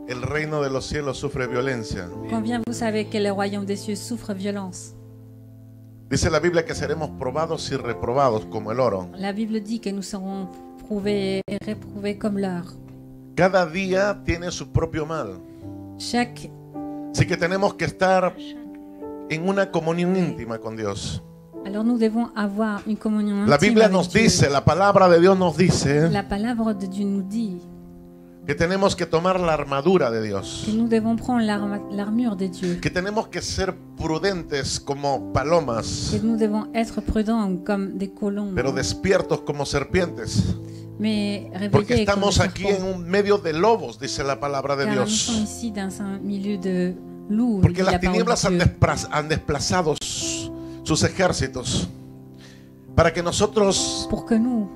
el reino de los cielos sufre violencia. Combien vous savez que le royaume des cieux souffre violence? Dice la Biblia que seremos probados y reprobados como el oro. La Bible dit que nous serons prouvés et réprouvés comme l'or. Cada día tiene su propio mal. Chaque Así que tenemos que estar en una comunión íntima con Dios. Alors nous devons avoir une communion intime La Biblia avec nos Dieu. dice, la palabra de Dios nos dice La parole de Dieu nous dit que tenemos que tomar la armadura de Dios. que nous devons prendre l'armure de Dieu. Que tenemos que ser prudentes como palomas, Que nous devons être prudents comme des colombes, pero despiertos como serpientes. mais Porque réveillés comme des estamos aquí en serpents. un medio de lobos, dice la palabra de Car nous sommes Dios. ici dans un milieu de loups. Porque dit la las parole tinieblas de han Dieu. han desplazado sus ejércitos para que nosotros Pour que nous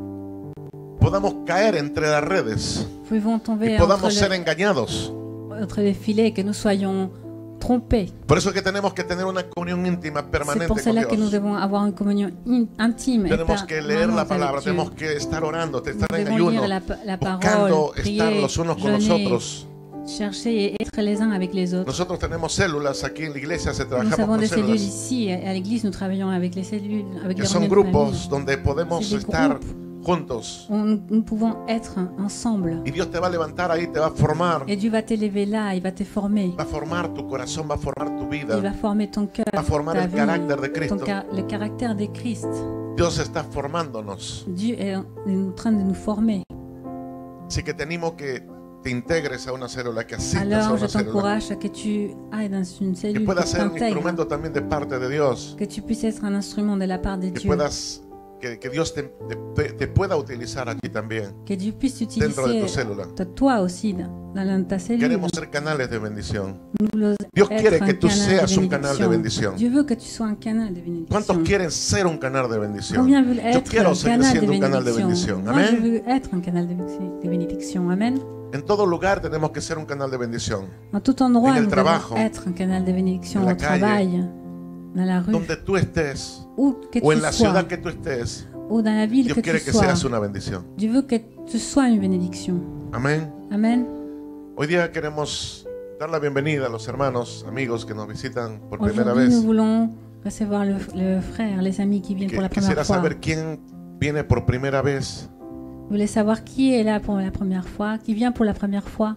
podamos caer entre las redes pouvons y tomber podamos ser engañados. entre les filets, que nous soyons trompés. Por eso es que tenemos que tener una comunión íntima C'est permanente pour con cela que nous Dios. devons avoir une communion intime et Tenemos que leer la permanente palabra, avec Dieu. tenemos que estar orando, Nous estar en devons lire ayuno, la buscando parole, estar prier, los unos con jeûner, nosotros. chercher et être les uns avec les autres. Nosotros tenemos células aquí en la iglesia, Nous trabajamos avons con des cellules células, ici, à l'église nous travaillons avec les cellules, avec que les son reunions de grupos famille. donde podemos C'est des estar groupes. juntos. Nous pouvons être ensemble. Y Dios te va a levantar ahí, te va a formar. Et Dieu va t'élever là, il va te former. Va a formar tu corazón, va a formar tu Il vida. va former ton cœur, Va a formar ta el vie, carácter de Cristo. le caractère de Christ. Dios está formándonos. Dieu est en train de nous former. Así que te animo que te integres a una célula, que asistas a Alors je una célula. t'encourage à que tu ailles dans une Que cellule, que puedas tu ser un t'intègres, instrumento también de parte de Dios. que tu puisses être un instrument de la part de Que Dieu. puedas, que Dios te pueda utilizar allí también. Que Dieu puisse Dentro de tu t'utiliser, célula. toi aussi, dans ta cellule. Queremos ser canales de bendición. Nous voulons Dios être quiere un que tú canal seas de un canal de bendición. Dieu veut que tu sois un canal de bénédiction. ¿Cuántos quieren ser un canal de bendición? Combien veulent Yo être quiero un seguir canal de siendo un canal de bénédiction? bendición. Moi, je Amén. veux être un canal de bénédiction. Amen. En todo lugar tenemos que ser un canal de bendición. En tout endroit, En el nous trabajo, devons être un canal de bénédiction, en la au calle, travail, dans la rue, Donde tú estés, où que o en tu la sois, ciudad que tú estés, ou dans la ville Dios que quiere tu que sois. seas una bendición. Dieu veut que tu sois une bénédiction. Amén. Amen. Hoy día queremos dar la bienvenida a los hermanos, amigos que nos visitan por primera Aujourd'hui, nous vez. voulons recevoir le frère, les amis qui viennent pour la Quisiera première fois. saber quién viene por primera vez. Vous voulez savoir qui est là pour la première fois, qui vient pour la première fois?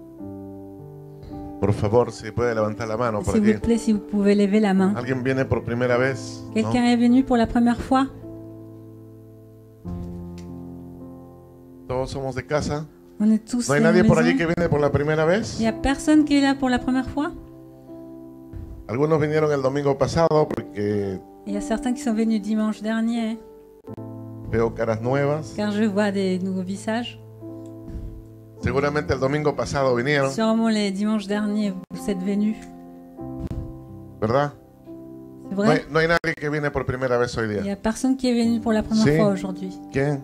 Por favor, si puede levantar la mano por S'il aquí. vous plaît, si vous pouvez lever la main. ¿Alguien viene por primera vez? ¿No? Quelqu'un est venu pour la première fois? Todos somos de casa. On est tous ¿No hay à la nadie por allí maison. que viene por la primera vez? Il n'y a personne qui est là pour la première fois? Algunos vinieron el domingo pasado porque Il y a certains qui sont venus dimanche dernier, veo caras nuevas. car je vois des nouveaux visages. Seguramente el domingo pasado vinieron, Sûrement les dimanches derniers, vous êtes venus. ¿verdad? C'est No vrai? hay nadie que viene por primera vez hoy Il n'y día. a personne qui est venu pour la première Sí. fois aujourd'hui. ¿Quién?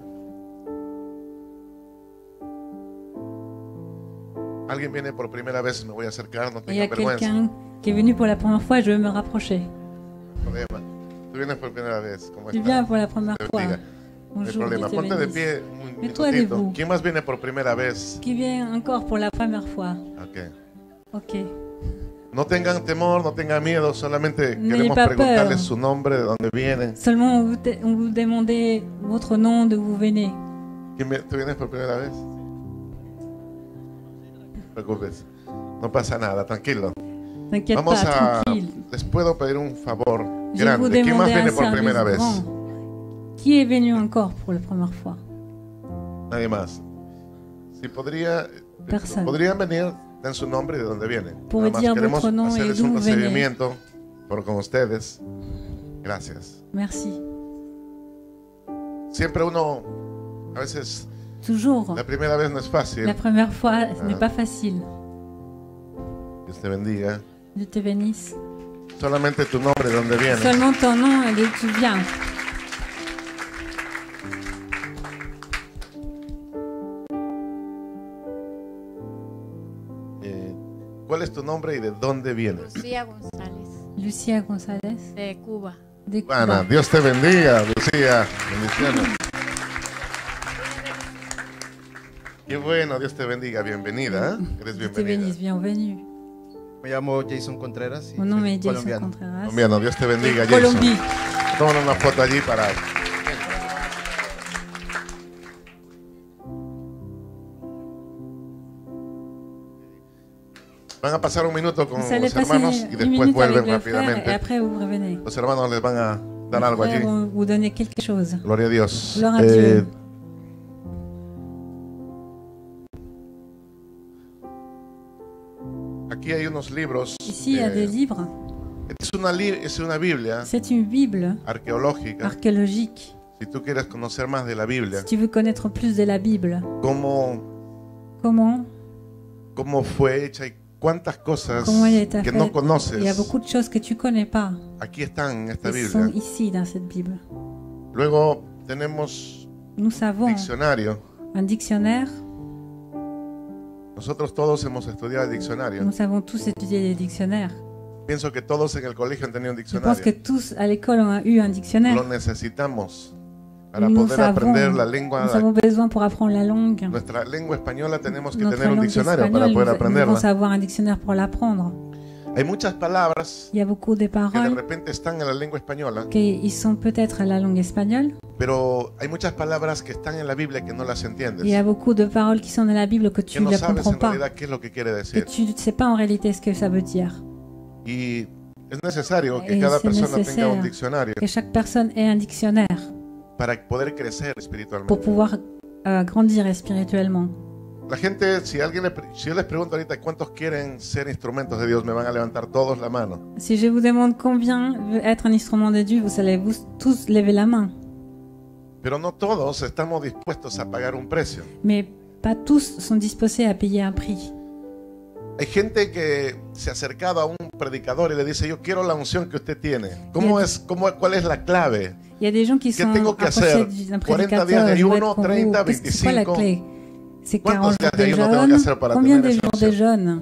Alguien viene por primera vez, me voy a acercar, no Il y a tenga vergüenza. quelqu'un qui est venu pour la première fois, je vais me rapprocher. No hay problema. Tú vienes por primera vez. ¿Cómo Tu estás? viens pour la première Te fois. bendiga. No hay Bonjour, problema. Dieu te Ponte de bénisse. pie un Mets-toi minutito. debout. ¿Quién más viene por primera vez? Qui vient encore pour la première fois? Ok. Ok. No tengan temor, no tengan miedo, solamente N'ayez queremos pas preguntarles peur. su nombre, de dónde vienen. Seulement, on vous demandait votre nom, d'où vous venez. ¿Tú vienes por primera vez? No te preocupes, no pasa nada, tranquilo. T'inquiète Vamos pas, a... tranquille. Les puedo pedir un favor Je vais vous grande. ¿Quién más demander viene un por service primera vez? grand. Qui est venu encore pour la première fois? Nadie más. Si podría, Personne. podrían venir, den su nombre y de dónde vienen. Pourrait Nada más dire queremos votre nom et hacerles d'où un vous venez. procedimiento con ustedes. Gracias. Merci. Siempre uno, a veces, Toujours. la primera vez no es fácil. La première fois, ce n'est pas facile. Dios te bendiga. Dieu te bénisse. Solamente tu nombre, de dónde viene. Seulement ton nom et d'où tu viens. ¿Cuál es tu nombre y de dónde vienes? Lucía González, Lucia González, de Cuba. de Ana, Cuba. Dios te bendiga, Lucía. Bendiciones. Qué bueno, Dios te bendiga, bienvenida. Eres Dieu te bienvenida. bénisse, bienvenue. Me llamo Jason Contreras y Mon nom soy est Jason colombiano. Contreras. Colombiano, Dios te bendiga, Jason. Colombie. Tomen una foto allí para... Van a pasar un minuto con Vous allez los passer hermanos y une después minute avec vuelven le frère et rápidamente. après vous revenez. Los hermanos les van a dar algo Les frères allí. vont vous donner quelque chose. Gloria a Dios. Gloria a Dieu. Aquí hay unos libros. Ici, il y a des livres. Es una Biblia C'est une Bible arqueológica. archéologique. Si tú quieres conocer más de la Biblia, Si tu veux connaître plus de la Bible, cómo fue hecha y cuántas cosas comment elle est que faite, no il y a conoces, beaucoup de choses que tu connais pas. aquí están en esta Elles sont Biblia. ici dans cette Bible. Luego tenemos Nous avons diccionario. un dictionnaire. Nosotros todos hemos estudiado el diccionario. Nous avons tous étudié les dictionnaires. Pienso que todos en el colegio han tenido un Je pense que diccionario. tous à l'école ont eu un dictionnaire. Lo necesitamos para Nous poder aprender la nous lengua. avons besoin pour apprendre la langue. Nuestra lengua española tenemos que Notre tener un langue diccionario para espagnole, poder nous devons aprenderla. savoir un dictionnaire pour l'apprendre. Hay muchas palabras Il y a beaucoup de que de paroles repente están en la lengua española, qui sont peut-être à la langue espagnole. pero hay muchas palabras que están en la Biblia que no las Il y entiendes, a beaucoup de paroles qui sont dans la Bible que que tu no ne sabes comprends en pas. realidad qué es lo que quiere Que decir. tu ne sais pas en réalité ce que ça veut dire. Y es necesario que Et cada c'est persona tenga nécessaire un diccionario Que chaque personne ait un dictionnaire para poder crecer pour espiritualmente. pouvoir grandir spirituellement. La gente, si yo les pregunto ahorita cuántos quieren ser instrumentos de Dios, me van a levantar todos la mano. Si je vous demande combien veut être un instrument de Dieu, vous allez tous lever la main. Pero no todos estamos dispuestos a pagar un precio. Mais pas tous sont disposés à payer un prix. Hay gente que se ha acercado a un predicador y le dice, yo quiero la unción que usted tiene. ¿Cuál es la clave? Il y a des gens qui ¿Qué sont tengo que approchés hacer? d'un 40 días prédicateur. de Je veux ayuno, être con 30, vous. C'est quoi la 25? clé? C'est ¿Cuántos 40 días jours de de ayuno tengo que jeûne. hacer para Combien tener de esa jours de unción? jeûne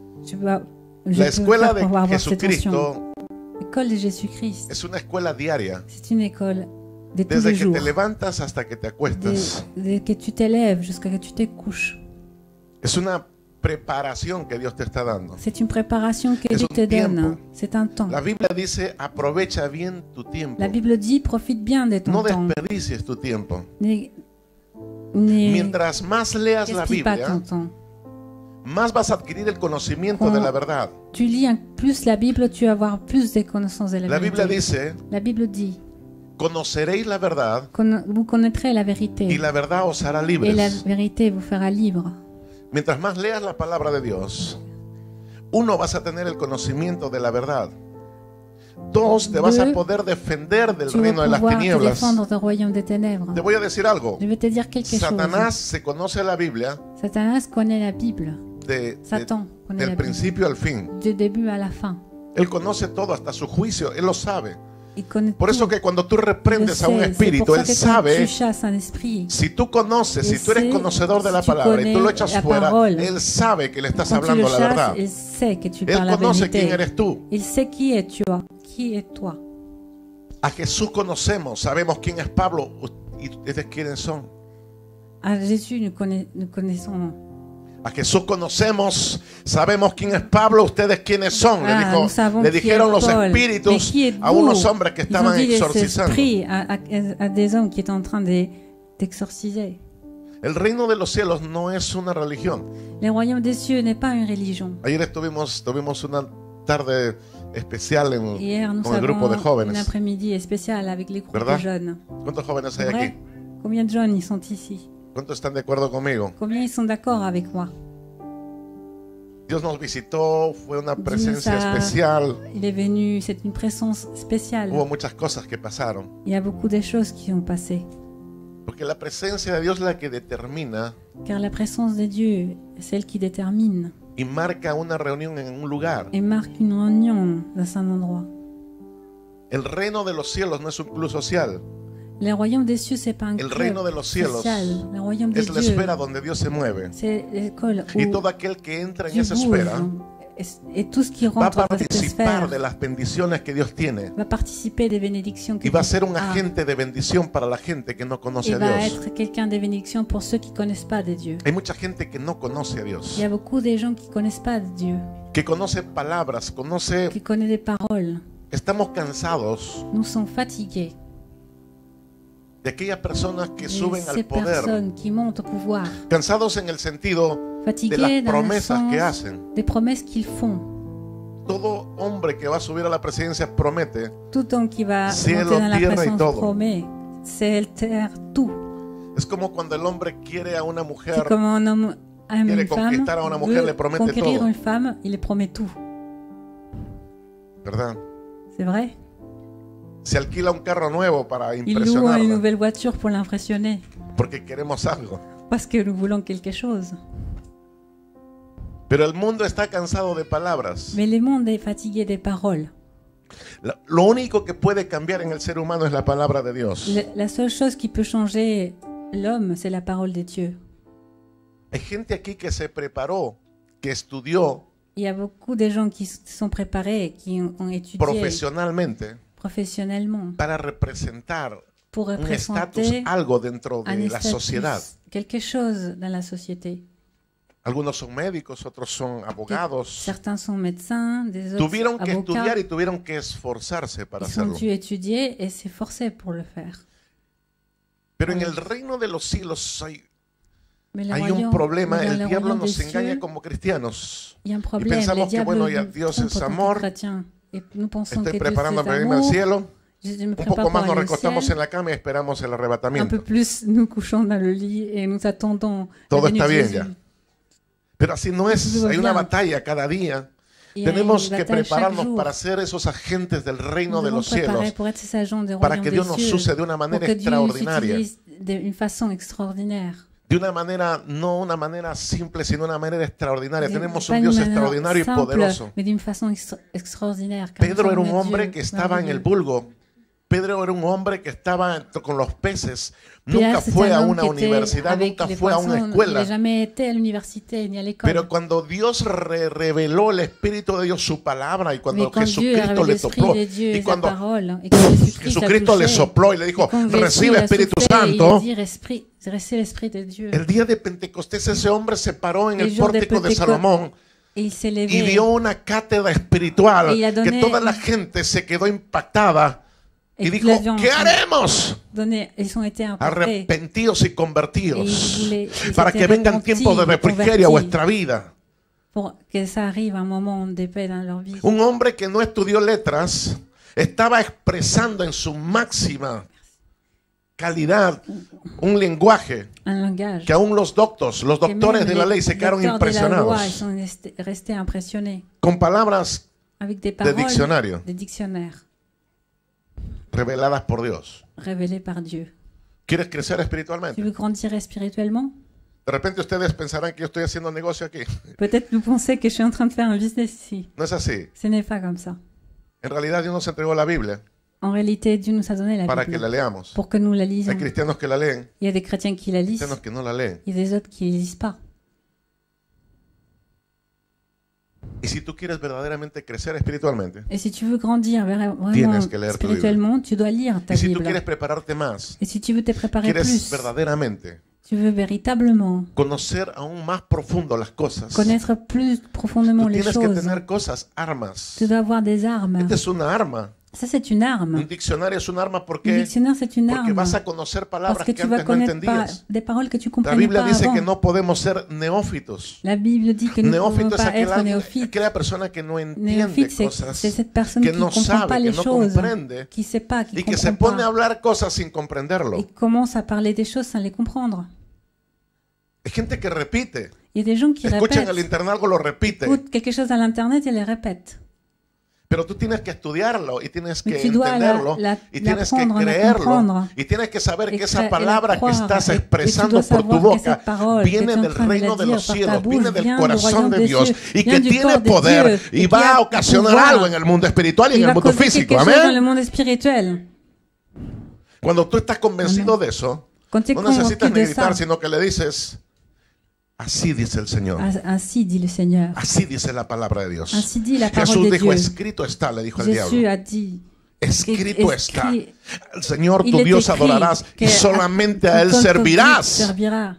je La peux escuela faire de pour avoir cette onction? Jesucristo L'école de Jésus-Christ, es una escuela diaria. c'est une école de tous Desde les que jours. te levantas hasta que te acuestas. Dès que tu t'élèves jusqu'à que tu te couches. Es una preparación que Dios te está dando. C'est une préparation que Es Dieu un te tiempo. donne. C'est un temps. La Biblia dice, aprovecha bien tu tiempo. La Bible dit, profite bien de ton No temps. desperdicies tu tiempo. Ne Mientras más leas la gaspille pas ton Biblia, temps. más vas a adquirir el conocimiento de la verdad. Tu lis plus la Bible, tu vas avoir plus de connaissances de la La vérité. Biblia dice, La Bible dit, conoceréis la verdad vous connaîtrez la y vérité. la verdad os hará Et la libres. vérité vous fera libre. Mientras más leas la palabra de Dios, uno, vas a tener el conocimiento de la verdad. Dos, te vas a poder defender del Tu vas reino de las pouvoir te tinieblas. défendre du royaume des ténèbres. Te voy a decir algo. Je vais te dire quelque Satanás se conoce la Biblia chose. Satanas connaît la Bible. Satan connaît la del Bible. principio al fin. Du début à la fin. Él conoce todo, hasta su juicio, él lo sabe. Il connaît Por eso tout. que cuando tú Il le reprendes a un sait. C'est espíritu, pour ça él que quand sabe, tu chasses un esprit, si tú conoces, si Él tú eres sait, conocedor de la si tu palabra y tú lo connais echas la fuera, parole, él sabe que le estás quand tu le hablando la verdad. chasses, il sait que tu Él parles la conoce quién vérité. eres tú. Il sait qui es tu. Qui es toi? A Jesús conocemos, sabemos quién es Pablo y ustedes quiénes son. À Jésus, nous connaissons. A Jesús conocemos, sabemos quién es Pablo, ustedes quiénes son. Nous savons Le qui dijeron est los Paul. espíritus Mais qui êtes-vous? a unos hombres que Ils ont estaban dit les exorcizando. esprits à des hommes qui étaient en train d'exorciser. El reino de los cielos no es una religión. Le royaume des cieux n'est pas une religion. Ayer tuvimos una tarde especial Hier, nous con el grupo de avons un jóvenes. après-midi spécial avec les groupes ¿Verdad? de jeunes. ¿Cuántos jóvenes hay Vrai? aquí? Combien de jeunes ils sont ici? ¿Cuántos están de acuerdo conmigo? Combien ils sont d'accord avec moi? Dios nos visitó, fue una Dios presencia a- especial. Il est venu, c'est une présence spéciale. Hubo muchas cosas que pasaron. Il y a beaucoup de choses qui ont passé. Porque la presencia de Dios es la que determina Car la présence de Dieu est celle qui détermine y marca una reunión en un lugar. et marque une réunion dans un endroit. El reino de los cielos no es un club social. Le royaume des cieux, c'est pas un El club reino de los cielos social. Le royaume de es la Dieu, esfera donde Dios se mueve. c'est l'école Y où todo aquel que entra en Dieu esa bouge. esfera Et tout ce qui va a rentre dans cette participar sphère de las bendiciones que Dios tiene va participer des bénédictions que y va a Dieu ser un a. agente de bendición para la gente que no conoce Et a va Dios. être quelqu'un des bénédictions pour ceux qui ne connaissent pas de Dieu. Hay mucha gente que no conoce a Il Dios, y a beaucoup de gens qui ne connaissent pas de Dieu, que conoce palabras, conoce... qui connaissent des paroles. Estamos cansados Nous sommes fatigués de aquellas personas que de suben ces al poder, personnes qui montent au pouvoir, cansados en el sentido de fatigués las dans le promesas sens que hacen. des promesses qu'ils font. Todo hombre que va a subir a la presidencia promete, Tout homme qui va Cielo, monter dans la tierra y présence todo. promet, ciel, terre, tout. es como cuando el hombre quiere a una C'est mujer, comme un homme aime quiere une femme, conquistar a una mujer, veut le promete conquérir todo. une femme, il les promet tout. ¿verdad? C'est vrai. Se alquila un carro nuevo para Il loue une impresionarla, nouvelle voiture pour l'impressionner, porque queremos algo. parce que nous voulons quelque chose. Pero el mundo está cansado de palabras. Mais le monde est fatigué des paroles. Lo único que puede cambiar en el ser humano es la palabra de Dios. La seule chose qui peut changer l'homme, c'est la parole de Dieu. Hay gente aquí que se preparó, que estudió Il y a beaucoup de gens qui se sont préparés, qui ont étudié profesionalmente professionnellement para representar pour un estatus, représenter algo dentro un de la estatus, sociedad. quelque chose dans la société. Algunos son médicos, otros son abogados. Certains sont médecins, des autres Tuvieron que avocats. estudiar y tuvieron que esforzarse para Ils ont hacerlo. dû étudier et s'efforcer pour le faire. Pero en el reino de los cielos Mais le hay un royaume- problema. mais dans El le diablo royaume nos des engaña cieux, como cristianos. il y a un Y problème. pensamos Le que bueno, ya diable Dios nous es trompe en tant que amor. chrétiens. Et nous pensons Estoy que Dieu preparando c'est para irme al amour. cielo. Je me Un prépare poco pour más nos aller au recostamos ciel. en la cama y esperamos el Un arrebatamiento. peu plus, nous couchons dans le lit et nous attendons Todo la venue está de bien Jésus. ya. Pero así no es. Todo Hay una bien. batalla cada día. Il y a Tenemos une que bataille chaque prepararnos jour. para ser esos agentes del reino Nous de devons los préparer cielos, pour être ces agents du para royaume que des Dios nos cieux, use de una pour manera que Dieu extraordinaria. s'utilise d'une façon extraordinaire. De una manera, no una manera simple, sino una manera extraordinaria. Tenemos Pas un d'une Dios manière extraordinario y simple, poderoso. mais d'une façon extraordinaire. car nous Pedro era sommes un un hombre Dieu que estaba en el merveilleux. vulgo. Pedro era un hombre que estaba con los peces. Pierre, Nunca c'était fue un a homme una qui était universidad, avec nunca les fue a poissons. una Il n'a escuela. jamais été à l'université ni à l'école. Pero cuando Dios reveló el Espíritu de Dios, su palabra, y cuando Mais quand Dieu a Jesucristo révélé le l'Esprit sopló, de Dieu y et sa cuando parole, et quand Jésus-Christ a Jesucristo le touché, sopló y le dijo, et quand Jésus recibe a Espíritu soufflé, Santo, il a dit, recevez l'Esprit de Dieu. el día de Pentecostés ese hombre se paró en El el jour de pórtico de Pentecostés, Salomón Et il s'est y levé. dio una cátedra espiritual Y a que donné- toda la gente se quedó impactada y Et dijo, toute la ¿qué gente haremos? Ils ont été impactés. Arrepentidos y convertidos, Ils para étaient que vengan repentis, tiempos de refrigerio a convertis. vuestra vida. Pour que ça arrive un moment de paix dans leur vie. Un hombre que no estudió letras estaba expresando en su máxima calidad un lenguaje Un langage. que aún los doctores de la ley se quedaron docteurs de la loi, ils impresionados sont restés impressionnés con palabras avec des de paroles diccionario des dictionnaires reveladas por Dios. révélées par Dieu. ¿Quieres crecer Tu espiritualmente? veux grandir spirituellement? De repente ustedes pensarán que yo estoy haciendo negocio aquí. Peut-être vous pensez que je suis en train de faire un business ici. No es así. Ce n'est pas comme ça. En realidad Dios nos entregó la Biblia En réalité, Dieu nous a donné la para que la Bible leamos. pour que nous la lisions. Hay cristianos que la leen, Il y a des chrétiens qui la lisent, cristianos que no la leen. il y a des autres qui ne lisent pas. Y si tú quieres verdaderamente crecer espiritualmente, Et si tu veux grandir vraiment Tienes que leer tu spirituellement, tu dois lire ta y si tú Bible. quieres prepararte más, Et si tu veux te préparer quieres plus, verdaderamente tu veux véritablement conocer aún más profundo las cosas, connaître plus profondément tú les tienes que choses, tener cosas, armas. tu dois avoir des armes. Esta es una arma. Ça, c'est une arme. Un diccionario es un arma Un porque dictionnaire, c'est une porque arme. vas a conocer palabras Parce que que tu vas antes no connaître entendías. des paroles que tu La comprenais Biblia pas dice avant. que no podemos ser neófitos. La Bible dit que nous ne pouvons Neófito es pas être aquella néophytes. persona que no entiende Néophyte, c'est cosas, cette personne que qui no ne comprend sabe, pas que les no choses, comprende qui ne sait pas, qui y ne que se comprend pone a pas, hablar cosas sin comprenderlo. et commence à parler des choses sans les comprendre. Hay gente que repite. Il y a des gens qui Escuchan el répètent, internet, algo lo repite. écoutent quelque chose à l'internet et les répètent. Pero tú tienes que estudiarlo y tienes que Mais tu dois entenderlo y tienes que l'apprendre, la creerlo comprendre. y tienes que saber Et que esa cre- palabra et que la estás croire. Et tu expresando dois por tu savoir que boca cette parole que viene tu es en del train de reino la de dire los par ta cielos, bouche, viene del vient du corazón royaume de des Dios cieux, y vient que du tiene corps de poder Dieu, y et va qui a a ocasionar pouvoir. algo en el mundo espiritual y en Il el va mundo causer físico. quelque chose dans le Amén. monde spirituel. Cuando tú estás convencido de eso, Quand tu es no necesitas convaincu ni de ça, gritar, sino que le dices, Así dice el Señor. Ainsi dit le Seigneur. Así dice la palabra de Dios. Ainsi dit la parole Jesús de dijo, Dieu. escrito está, le dijo el Jésus diablo. a dit, Escrito está. écrit- Al Señor il tu est Dios écrit adorarás y que solamente a ton Él Dieu servirás. servira.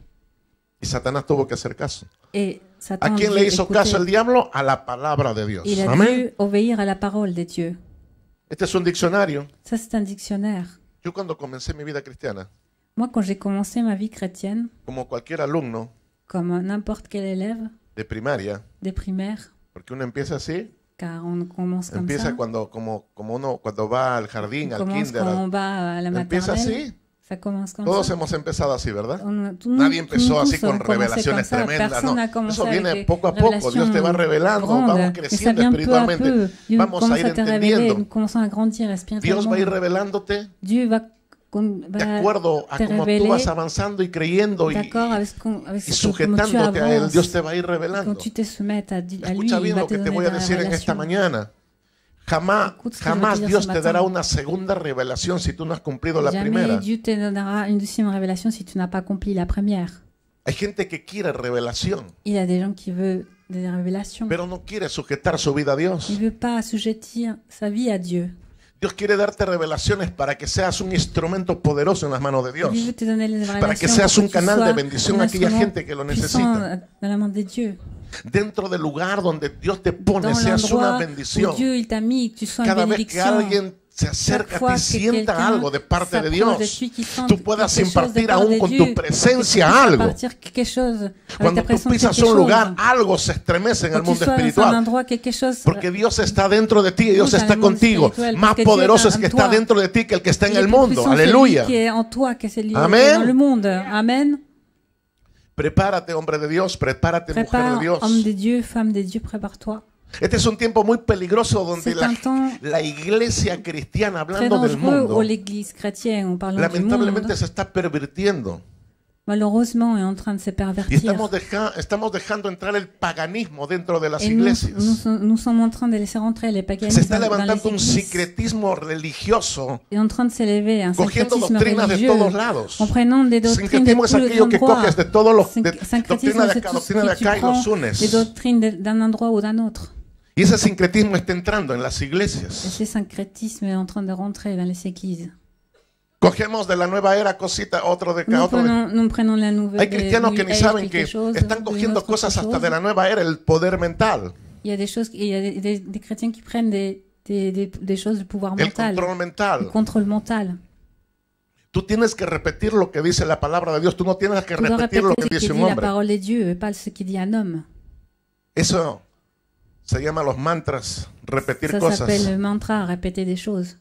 Y Satanás tuvo que hacer caso. Et Satan ¿A quién dut le hizo écouter. caso el diablo? A la palabra de Dios. Il a Amén. dû obéir à la parole de Dieu. Este es un diccionario. Ça, c'est un dictionnaire. Yo cuando comencé mi vida cristiana, Moi, quand j'ai commencé ma vie chrétienne, como cualquier alumno comme n'importe quel élève de primaria, des primaires, porque uno empieza así, car on commence comme empieza ça, cuando como uno cuando va al jardín, on al commence kinder, quand on va à la empieza maternelle, así. ça commence comme Todos ça. hemos empezado así, ¿verdad? Tout Nadie nous empezó tous así ont con commencé revelaciones comme ça. tremendas, Personne no. n'a commencé Eso viene avec poco a des poco. Dios te va révélations revelando, grandes, vamos mais ça creciendo vient peu à espiritualmente, peu. Dieu vamos a commence ir à te révéler, entendiendo. nous commençons à grandir Dios spirituellement. va a ir revelándote Dieu va de acuerdo a te cómo tú révéler, vas avanzando y creyendo y d'accord avec ce y comment tu sujetándote a Él. avances. Dios te va a ir Quand revelando. tu te soumets à lui, Escucha il bien va lo te que te donner voy a la decir en esta révélation. mañana. Jamás Écoute ce que je vais te dire Dios ce te matin. dará una segunda revelación si tú no has cumplido la Jamais primera. Dieu te donnera une deuxième révélation si tu n'as pas accompli la première. Hay gente que quiere revelación, Il y a des gens qui veulent des révélations. pero no quiere sujetar su vida a Dios. Il ne veut pas assujettir sa vie à Dieu. Dios quiere darte revelaciones para que seas un instrumento poderoso en las manos de Dios. Dieu veut te donner les révélations Para que seas pour un tu canal de sois bendición un a aquella instrument gente que lo puissant necesita. dans la main de Dieu. Dentro del lugar donde Dios te pone, Dans seas una l'endroit où bendición. Dieu il t'a mis, que tu sois une Cada vez que bénédiction. alguien se acerca a fois ti, que sienta quelqu'un algo de parte de s'approche Dios. de ti, qui sente Tú puedas quelque chose de impartir part aún de con Dieu, tu que tu presencia puisses algo. impartir quelque chose avec Cuando ta tú présence, pisas quelque un lugar, chose. algo se estremece en el Quand tu mundo sois dans un espiritual. endroit, quelque chose Porque Dios está dentro de ti, Dios Dans está el mundo contigo. espiritual, Más porque Dieu poderoso es est que en está toi. dentro de ti que el que está en il est el plus mundo. puissant Aleluya. celui qui est en toi que celui qui Amen. est dans le monde. Amen. Prepárate, hombre de Dios, prepárate, mujer de Prépare, Dios. homme de Dieu, femme de Dieu, prépare-toi. Este es un tiempo muy peligroso donde C'est un temps la iglesia cristiana, très hablando del dangereux mundo, pour l'église chrétienne, en parlant du lamentablemente monde. se está pervirtiendo. Malheureusement, est en train de se Y pervertir. estamos dejando entrar el paganismo dentro de las Et iglesias. nous sommes en train de laisser rentrer les Se paganismes está dans les levantando un églises. secretismo religioso, est en train de s'élever un cogiendo syncrétisme doctrinas de religieux todos lados. en prenant des doctrines de Sincretismo es tous les aquello que endroits. coges de todos los Syncrétisme, doctrina de c'est acá, tout ce doctrina de que tu acá y prends los unes. des doctrines d'un endroit ou d'un autre. Y ese sincretismo está entrando en las Et iglesias. ce syncrétisme est en train de rentrer dans les églises. Cogemos de la nueva era cosita, otro de acá, Nous otro de prenons la nouvelle. Hay cristianos que ni saben que quelque chose, están une cogiendo autre cosas hasta chose. de la nueva era, el poder mental, Il y a des choses, il y a des chrétiens qui prennent des choses du pouvoir el mental, control du mental. contrôle mental. Tú tienes que repetir lo que dice la palabra de Dios, tú no tienes que Tu dois repetir répéter lo ce que qui dice dit un la hombre. parole de Dieu et pas ce qui dit un homme. Eso se llama los mantras, repetir Ça cosas. s'appelle le mantra, répéter des choses.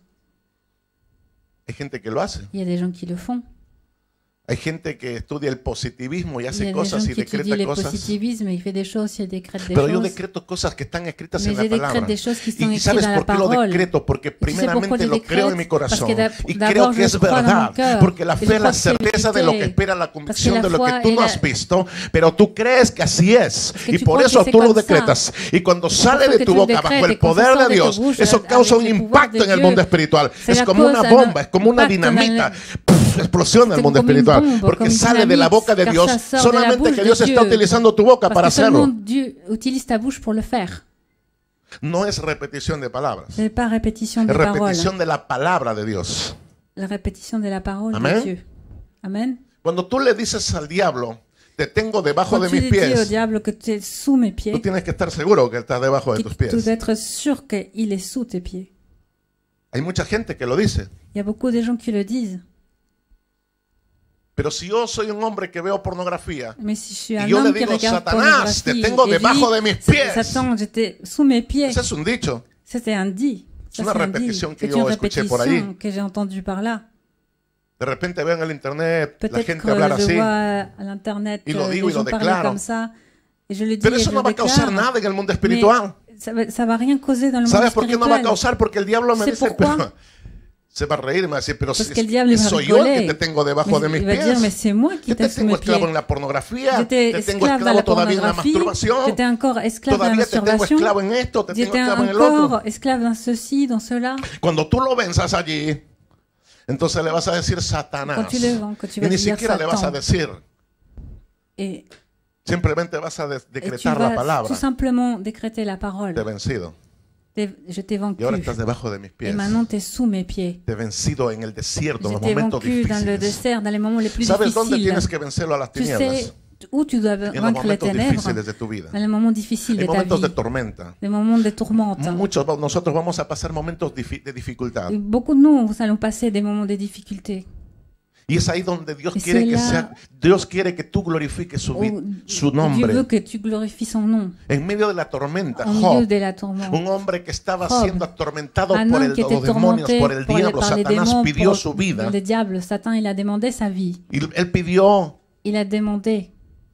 Hay gente que lo hace. Il y a des gens qui le font. Hay gente que estudia el positivismo y Il y hace a des cosas gens y qui étudient decreta le cosas. positivisme, il fait des choses, il décrète des Pero yo choses. decreto cosas que están escritas Mais en la je décrète palabra. des choses qui sont ¿Y écrites sabes dans la por qué lo parole. decreto? Porque tu sais pourquoi primeramente je lo creo en mi décrète? corazón. Parce que Y d'abord creo je que es crois dans mon verdad. cœur. Porque la Et je fe es la crois que c'est certeza de lo que vérité. espera, la convicción la de lo que foi tú est no la- has visto, pero tú crees que así es. que Y tu por crois eso que c'est tú lo comme ça. decretas. Y cuando C'est sale pour ça de que tu tu le boca bajo décrètes, el et quand ça poder sort de de ta Dios, bouche, eso avec causa un le pouvoir impacto de en el Dieu, mundo espiritual. c'est Es la como una cause, bomba, es como una impacte dans dinamita. le- Explosión en el C'est mundo comme une espiritual. bombe, Porque comme une sale de la dynamite, boca de car Dios ça sort de la solamente bouche que de Dios está Dieu. utilizando tu boca para Parce que seulement hacerlo. Dieu utilise ta bouche pour le faire. No es repetición de palabras. Ce n'est pas répétition Es des paroles. repetición de la palabra de Dios. La répétition de la parole Amen. de Dieu. Amen. Cuando tú le dices al diablo, te tengo debajo Quand de tu mis dis au pies, diable que tu es sous mes pieds, tú tienes que estar seguro que estás debajo de tus tu dois pies. être sûr qu'il est sous tes pieds. Hay mucha gente que lo dice. Il y a beaucoup de gens qui le disent. Pero si yo soy un hombre que veo pornografía, Mais si je suis y un yo le homme qui digo, regarde Satanás, te pornographie tengo et debajo de mis dit, pies. Satan, j'étais sous mes pieds. ese es un dicho. C'était un dit. Ça, Una c'est un dit. repetición que C'est yo une escuché por répétition allí. que j'ai entendue par là. De repente veo en el internet la Peut-être gente que hablar je así. vois à l'internet Y lo digo les y lo gens parler declaro. comme ça. Et je le dis Pero et eso je no le va a causar déclare. nada en el mundo espiritual. Mais ça va rien causer dans le monde ¿Sabes por qué no va a spirituel. causar? Porque el diablo me C'est dice, pourquoi? pero, se va a reír y me va a decir, pero Parce si, que le diable il va soy yo el que rigoler. te tengo debajo de Mais mis il va dire, mais pies. c'est moi qui Yo t'ai te sous tengo mes esclavo pieds. en la pornografía, J'étais te tengo esclave dans esclavo la todavía en la pornographie, masturbación, j'étais encore esclave dans la todavía te tengo masturbation, esclavo en esto, te tengo j'étais esclavo en el otro. encore esclave dans ceci, dans cela. Cuando tú lo venzas allí, entonces le vas a decir Satanás. Quand tu le vends, quand tu Y vas ni dire siquiera le vas a Satan. decir, Et Simplemente vas a Et tu decretar la vas palabra. tout simplement décréter la parole. Te he vencido. Je t'ai vaincu. Y ahora estás debajo de mis Et pies. maintenant, tu es sous mes pieds. Te he vencido en el desierto, en Je los t'ai momentos vaincu dans le difíciles. désert, dans les moments les plus ¿Sabes dónde difficiles. tienes que vencerlo a las Tu sais tinieblas? où tu dois En los vaincre les momentos ténèbres, difíciles de tu vida. dans les moments difficiles de En ta momentos de vie, tormenta. les moments de tourmente. Nosotros vamos a pasar momentos de dificultad. Et beaucoup de nous allons passer des moments de difficulté. Y es ahí donde Dios Y quiere que c'est là- Dios quiere que tú glorifiques su Où Dieu veut nombre. que tu glorifies son nom En medio de la tormenta, en milieu Job, de la tourmente. un hombre que estaba Job, siendo atormentado Un por homme qui était los demonios, tourmenté por el diablo, par les Satanás démons, pidió pour su vida. le diable. Satan, il a demandé sa vie. Y él pidió Il a demandé.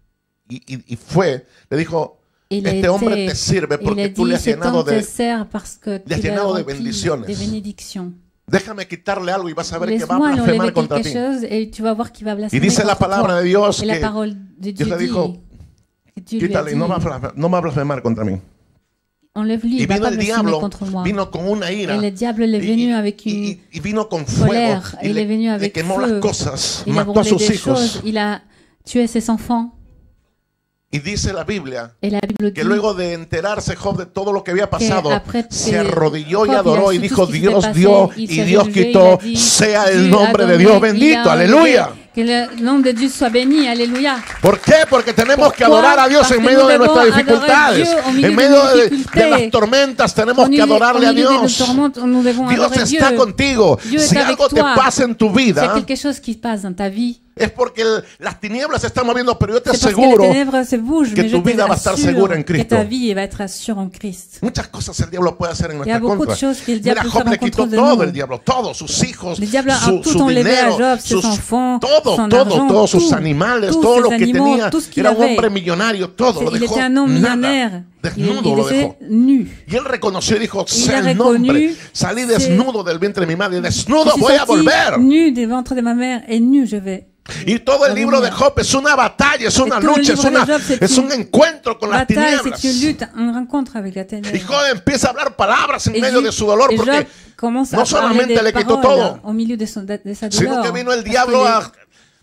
y fue, le dijo, Il a este hombre été- te sirve il a porque tú le dit, has cet llenado homme te de... sert parce que le has tu l'as llenado de rempli bendiciones. des bénédictions. Déjame quitarle algo y vas a ver que va a Laisse-moi lui blasfemar enlever contra quelque ti. chose et tu vas voir qu'il va Y blasphémer dice la contre palabra toi. de Dios Et la que parole de Dieu Dios le dit dijo, que Dieu lui a quítale, dit, no va a blasfemar contra mí. enlève-lui, Y il va vino pas el blasphémer diablo, contre moi. vino con una ira. Et le diable il est venu avec une Y vino con fuego. colère, Y il est venu le avec quemó las feu. cosas. Il a Mató a brûlé sus des hijos. choses, il a tué ses enfants. Y dice la Biblia Et la Bible que dit luego de enterarse Job de todo lo que había pasado, après se que arrodilló y Job, adoró y il a su dijo, tout ce qui Dios s'est dio passé, il y s'est Dios relevé, quitó, il a dit, sea el Dieu nombre a de donné, Dios il a bendito, enlevé, aleluya. que le nom de Dieu soit béni, alléluia. ¿Por qué? Porque tenemos que Pourquoi? adorar a Dios Parce en que medio nous de devons nuestras adorer dificultades, Dieu au milieu en de medio nos de difficultés. las tormentas, tenemos Au que milieu adorarle a de nos Dios. tourmentes, nous devons Dios adorer Dieu. está contigo. Dieu Si est avec algo te toi. pasa en tu C'est vida, quelque chose qui se passe dans ta vie. es porque las tinieblas se están moviendo, pero yo te C'est parce que aseguro les ténèbres se bougent, que mais je tu vida va a estar segura en t'assure que Cristo. ta vie va être sûre en Christ. muchas cosas el diablo puede hacer en Il y a nuestra beaucoup de contra. choses que le Mira, diable peut Job faire le en quitó contre de todo nous. el diablo, todos sus hijos, Le diable a su tout enlevé à dinero, Job, ses sus, enfants, todo, son todo, argent, todos sus tout, animales, tous todo ses lo que animaux, tenía. tout ce qu'il Era un avait. hombre millonario, todo lo Il dejó. était un homme Nada. millionnaire. Desnudo Il lo dejó. était nu. Y él reconoció y dijo, Il sé a el nombre. reconnu, Salí c'est- desnudo del vientre de mi madre. Je Desnudo suis voy a sorti volver. nu des ventres de ma mère et nu je vais. Y todo el a libro de venir. Job es una batalla, es una Et tout le lucha, livre de Job, c'est es un une encuentro con las Bataille, tinieblas. c'est une lutte, une rencontre avec la Y ténèbre. Job empieza a hablar palabras en Et medio Job- de su dolor et porque Job commence no à parler solamente des le quitó paroles todo, au milieu de sa sino douleur. que vino el Parce diablo qu'il a...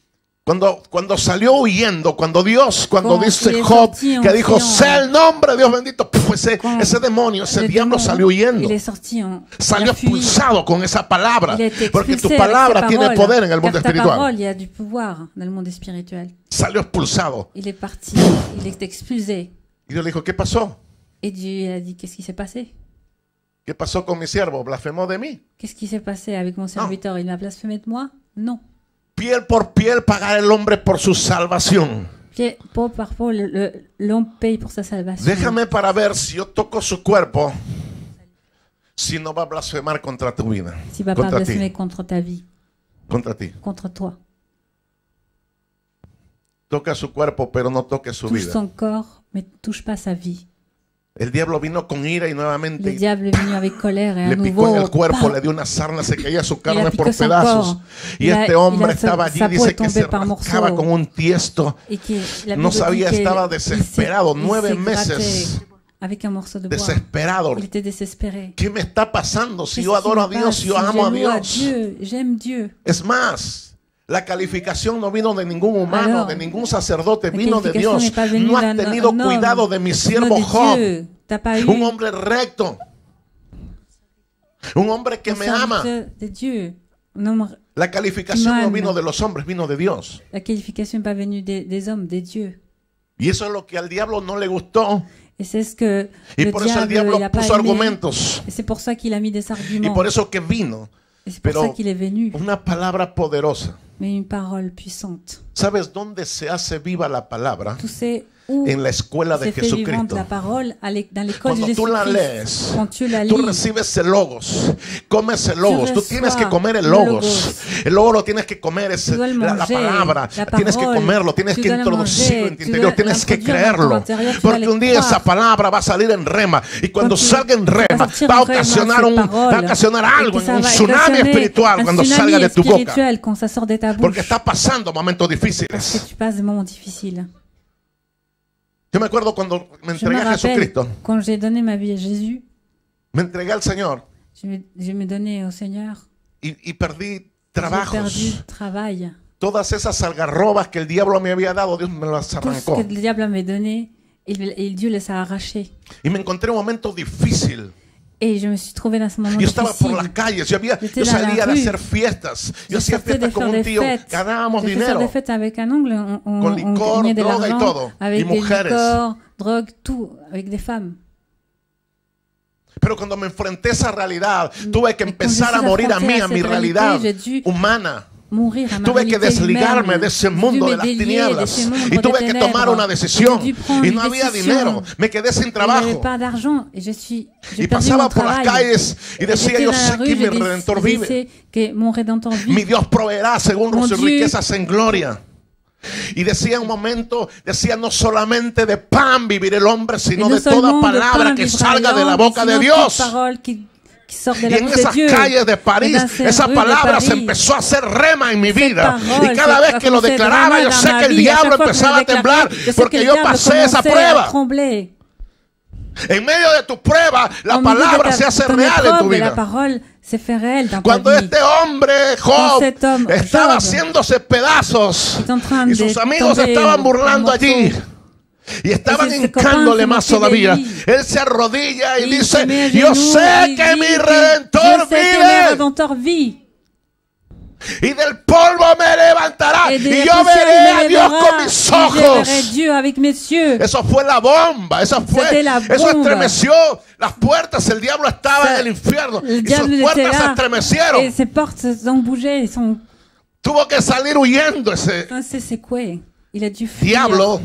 Cuando salió huyendo, cuando dice Cuando il est Job sorti en que dijo, fuyant. sea el nombre de Dios bendito, Quand ese demonio, ese le diablo démon, salió huyendo. il est sorti il Salió a fui. expulsado con esa palabra, Il a été porque tu expulsé avec palabra ses tiene paroles, poder en el car mundo ta espiritual. parole, il y a du pouvoir dans le monde spirituel. Salió expulsado. Il est parti, il est expulsé. Y Dios le dijo, ¿qué pasó? Et Dieu a dit, qu'est-ce qui s'est passé? ¿Qué pasó con mi siervo? ¿Blasfemó de mí? Qu'est-ce qui s'est passé avec mon serviteur? Il m'a blasphémé de moi? Non. Piel por piel pagar el hombre por su salvación. Peau par peau, l'homme paye pour sa salvation. Déjame para ver si yo toco su cuerpo, si no va a blasfemar contra tu vida, S'il va pas contra blasphémer ti, contre ta vie, contra ti. contre toi. Toca su cuerpo, pero no toque su Touche vida. son corps, mais touche pas sa vie. El diablo vino con ira y Le nuevamente diable est venu avec colère et à le picó en nouveau, el cuerpo, ¡pam! le dio una sarna, se caía su Il carne a por piqué son pedazos. corps. Y Il a- este hombre il a estaba sa- allí, sa peau dice est que se tombée par rascaba morceaux. con un tiesto. Et que la No Bible sabía, dit estaba qu'il desesperado, s'est 9 gratté meses. avec un morceau de bois. Desesperado. Il était désespéré. ¿Qué me está pasando si Qu'est-ce yo qui adoro a me Dios, passe si yo si amo a je loue à Dios? Dieu, j'aime Dieu. Es más, la calificación no vino de ningún humano, Alors, de ningún sacerdote, la vino de qualification Dios. n'est pas venue No has d'un tenido homme, cuidado de mi non siervo de Job, Dieu. T'as pas eu un hombre recto, un hombre que un me ama. serviteur de Dieu. Un homme, La calificación no Humain. vino de los hombres, vino de Dios. la qualification n'est pas venue des hommes, des dieux. Y eso es lo que al diablo no le gustó. Et c'est ce que Y le por eso el diable diablo il a pas puso aimé. argumentos. Et c'est pour ça qu'il a mis des Y arguments. por eso que vino. Et c'est pour Pero ça qu'il est venu. una palabra poderosa. Mais une parole puissante. ¿Sabes dónde se hace viva la palabra? Tu sais où En la escuela de se fait vivante Jesucristo. la parole dans l'école de Cuando tú la Jésus-Christ. lees, Quand tu la tú lis, recibes el logos, comes el logos, tú tienes que reçois comer el le logos. logos. El logos lo tienes que comer, es Tu dois le la manger, palabra, la tienes que parole, comerlo, tienes tu que dois le introducirlo manger, en tu tu interior, dois tienes que l'introduire dans ton creerlo. intérieur, tu Porque dois un día le croire. esa palabra va a salir en rema y cuando Quand tu- salga en rema sortir va a en rema, ocasionar cette va a parole, ocasionar et algo, que en ça un va tsunami occasionner espiritual un cuando tsunami salga de tu boca. spirituel quand ça sort de ta Porque bouche. está pasando momentos Parce que difíciles. tu passes des moments difficiles. Yo me acuerdo cuando me Je me entregué a rappelle, Jesucristo, quand j'ai donné ma vie à Jésus, me entregué al Señor je me donnais au Seigneur. y perdí J'ai perdu trabajos. travail. Todas esas algarrobas que el diablo me había dado, Dios me las Tout ce arrancó. que le diable m'avait donné, et Dieu les a arrachés. Y me encontré un momento difícil. Et je me suis trouvée dans ce moment Yo estaba por las difficile. calles, yo J'étais dans la salía de rue. hacer fiestas. Yo Je hacía sortais de fiestas con faire un des tío, fêtes. ganábamos Je faisais faire dinero. des fêtes avec un ongle, Con licor, gagnait de droga y l'argent, todo. avec Y des mujeres. liquors, drogue, tout, avec des femmes. Pero cuando me enfrenté a esa realidad, tuve que Mais empezar quand a je suis morir a affrontée mí, à a mi cette realidad réalité, j'ai dû humana. Mourir à ma Tuve que réalité desligarme humaine. de ese J'ai dû mundo me de las délier de tinieblas ces mondes y des tuve que ténèbres. tomar una decisión J'ai dû prendre y une no había décision. dinero, me quedé sin Il n'y avait trabajo pas d'argent et j'ai y perdu pasaba mon por las travail. calles y decía J'étais yo dans la sé rue, que mi je Redentor disais vive, que mon Rédempteur mi vit. Dios proveerá según Mon sus Dieu. riquezas en gloria. Y decía un momento, decía no solamente de pan vivir el hombre, Et sino non de toda seulement de palabra pain que vivra salga de la l'homme, boca de sinon Dios. toute parole qui sort de Y la en bouche de esas Dieu. calles de Et París, dans ces esa rues de palabra se Paris, empezó a hacer rema en mi vida. parole, Y cada vez que lo se declaraba, yo dans sé ma que el vie. À diablo chaque fois que je empezaba a le temblar, déclarais, je sais que porque le yo diable pasé esa commençait à prueba. trembler. En medio de tu prueba, la Au milieu de palabra ta- se hace ton real en tu épreuve, la vida. parole se fait réelle dans ta Cuando vie. este hombre, Job, Quand cet homme, estaba Job, haciéndose pedazos est en train y de sus amigos tomber estaban en burlando morceaux. allí y estaban Ese hincándole copain más se moquait de todavía, lui. él se arrodilla y Il dice, se met à yo genoux, sé il que dit mi que Redentor je sais que mi vive Rédempteur vit. y del polvo me levantará Et y des yo poussières, veré il a me Dios lèvera, con mis et je ojos. verrai Dieu avec mes yeux. Eso fue la bomba, eso C'était la bomba. estremeció las puertas, el diablo estaba Ça- en el infierno Le y sus diable était puertas se là estremecieron. et ses portes ont bougé, ils sont Tuvo que salir huyendo ese c'est secoué. Il a dû fuir. diablo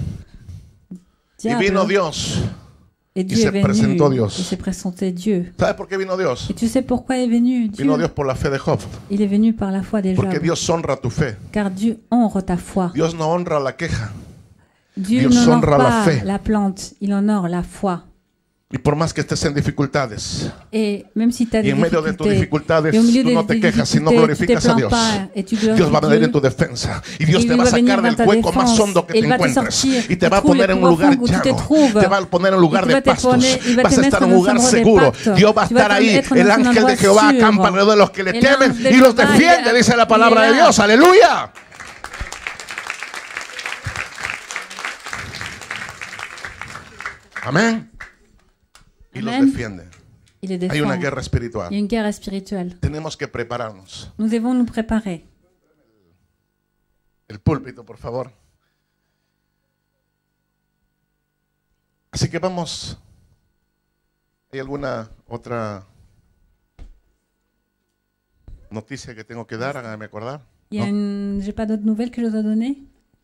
y Diable. vino Dios. Et y Dieu se est venu. presentó Dios. Il s'est présenté Dieu. ¿Sabes por qué vino Dios? Et tu sais pourquoi il est venu Dieu? Vino Dios por la fe de Job. Il est venu par la foi des Porque Job. Dios honra tu fe. Car Dieu honore ta foi. Dios no honra la queja. Dieu Dios n'honore honra la pas fe. la plante, il honore la foi. Y por más que estés en dificultades, Et même si tu as y des en medio de tus difficultés, dificultades, et au milieu tú de no te tes quejas, sino difficultés, tu te glorificas a plains Dios. pas et tu Dios va a glorifies venir en Dieu. tu defensa. Y Dios Y te Dios va a va a venir sacar del dans ta hueco más défense. hondo que te Il va te encuentres. sortir Y te du va a trou poner le en un plus lugar profond où tu te llano. trouves. Te va a poner en un lugar Il de va te pastos. poner- il va Vas te a estar mettre en un dans lugar un endroit de seguro. pacto. Dios va a Tu vas estar ahí. être dans El un ángel de endroit Jehová sûr. acampa alrededor de los que le El temen ángel de y los Jehová, defiende, il- dice la palabra il de est là. Dios. Aleluya. Amén. Y los Amen. defiende. Il les Hay défend. una guerra Il y a espiritual. une guerre spirituelle. Tenemos que prepararnos. Nous devons nous préparer. El púlpito, por favor. Así que vamos. ¿Hay alguna otra noticia que tengo que dar? Hágame acordar. J'ai pas d'autres nouvelles que je dois donner.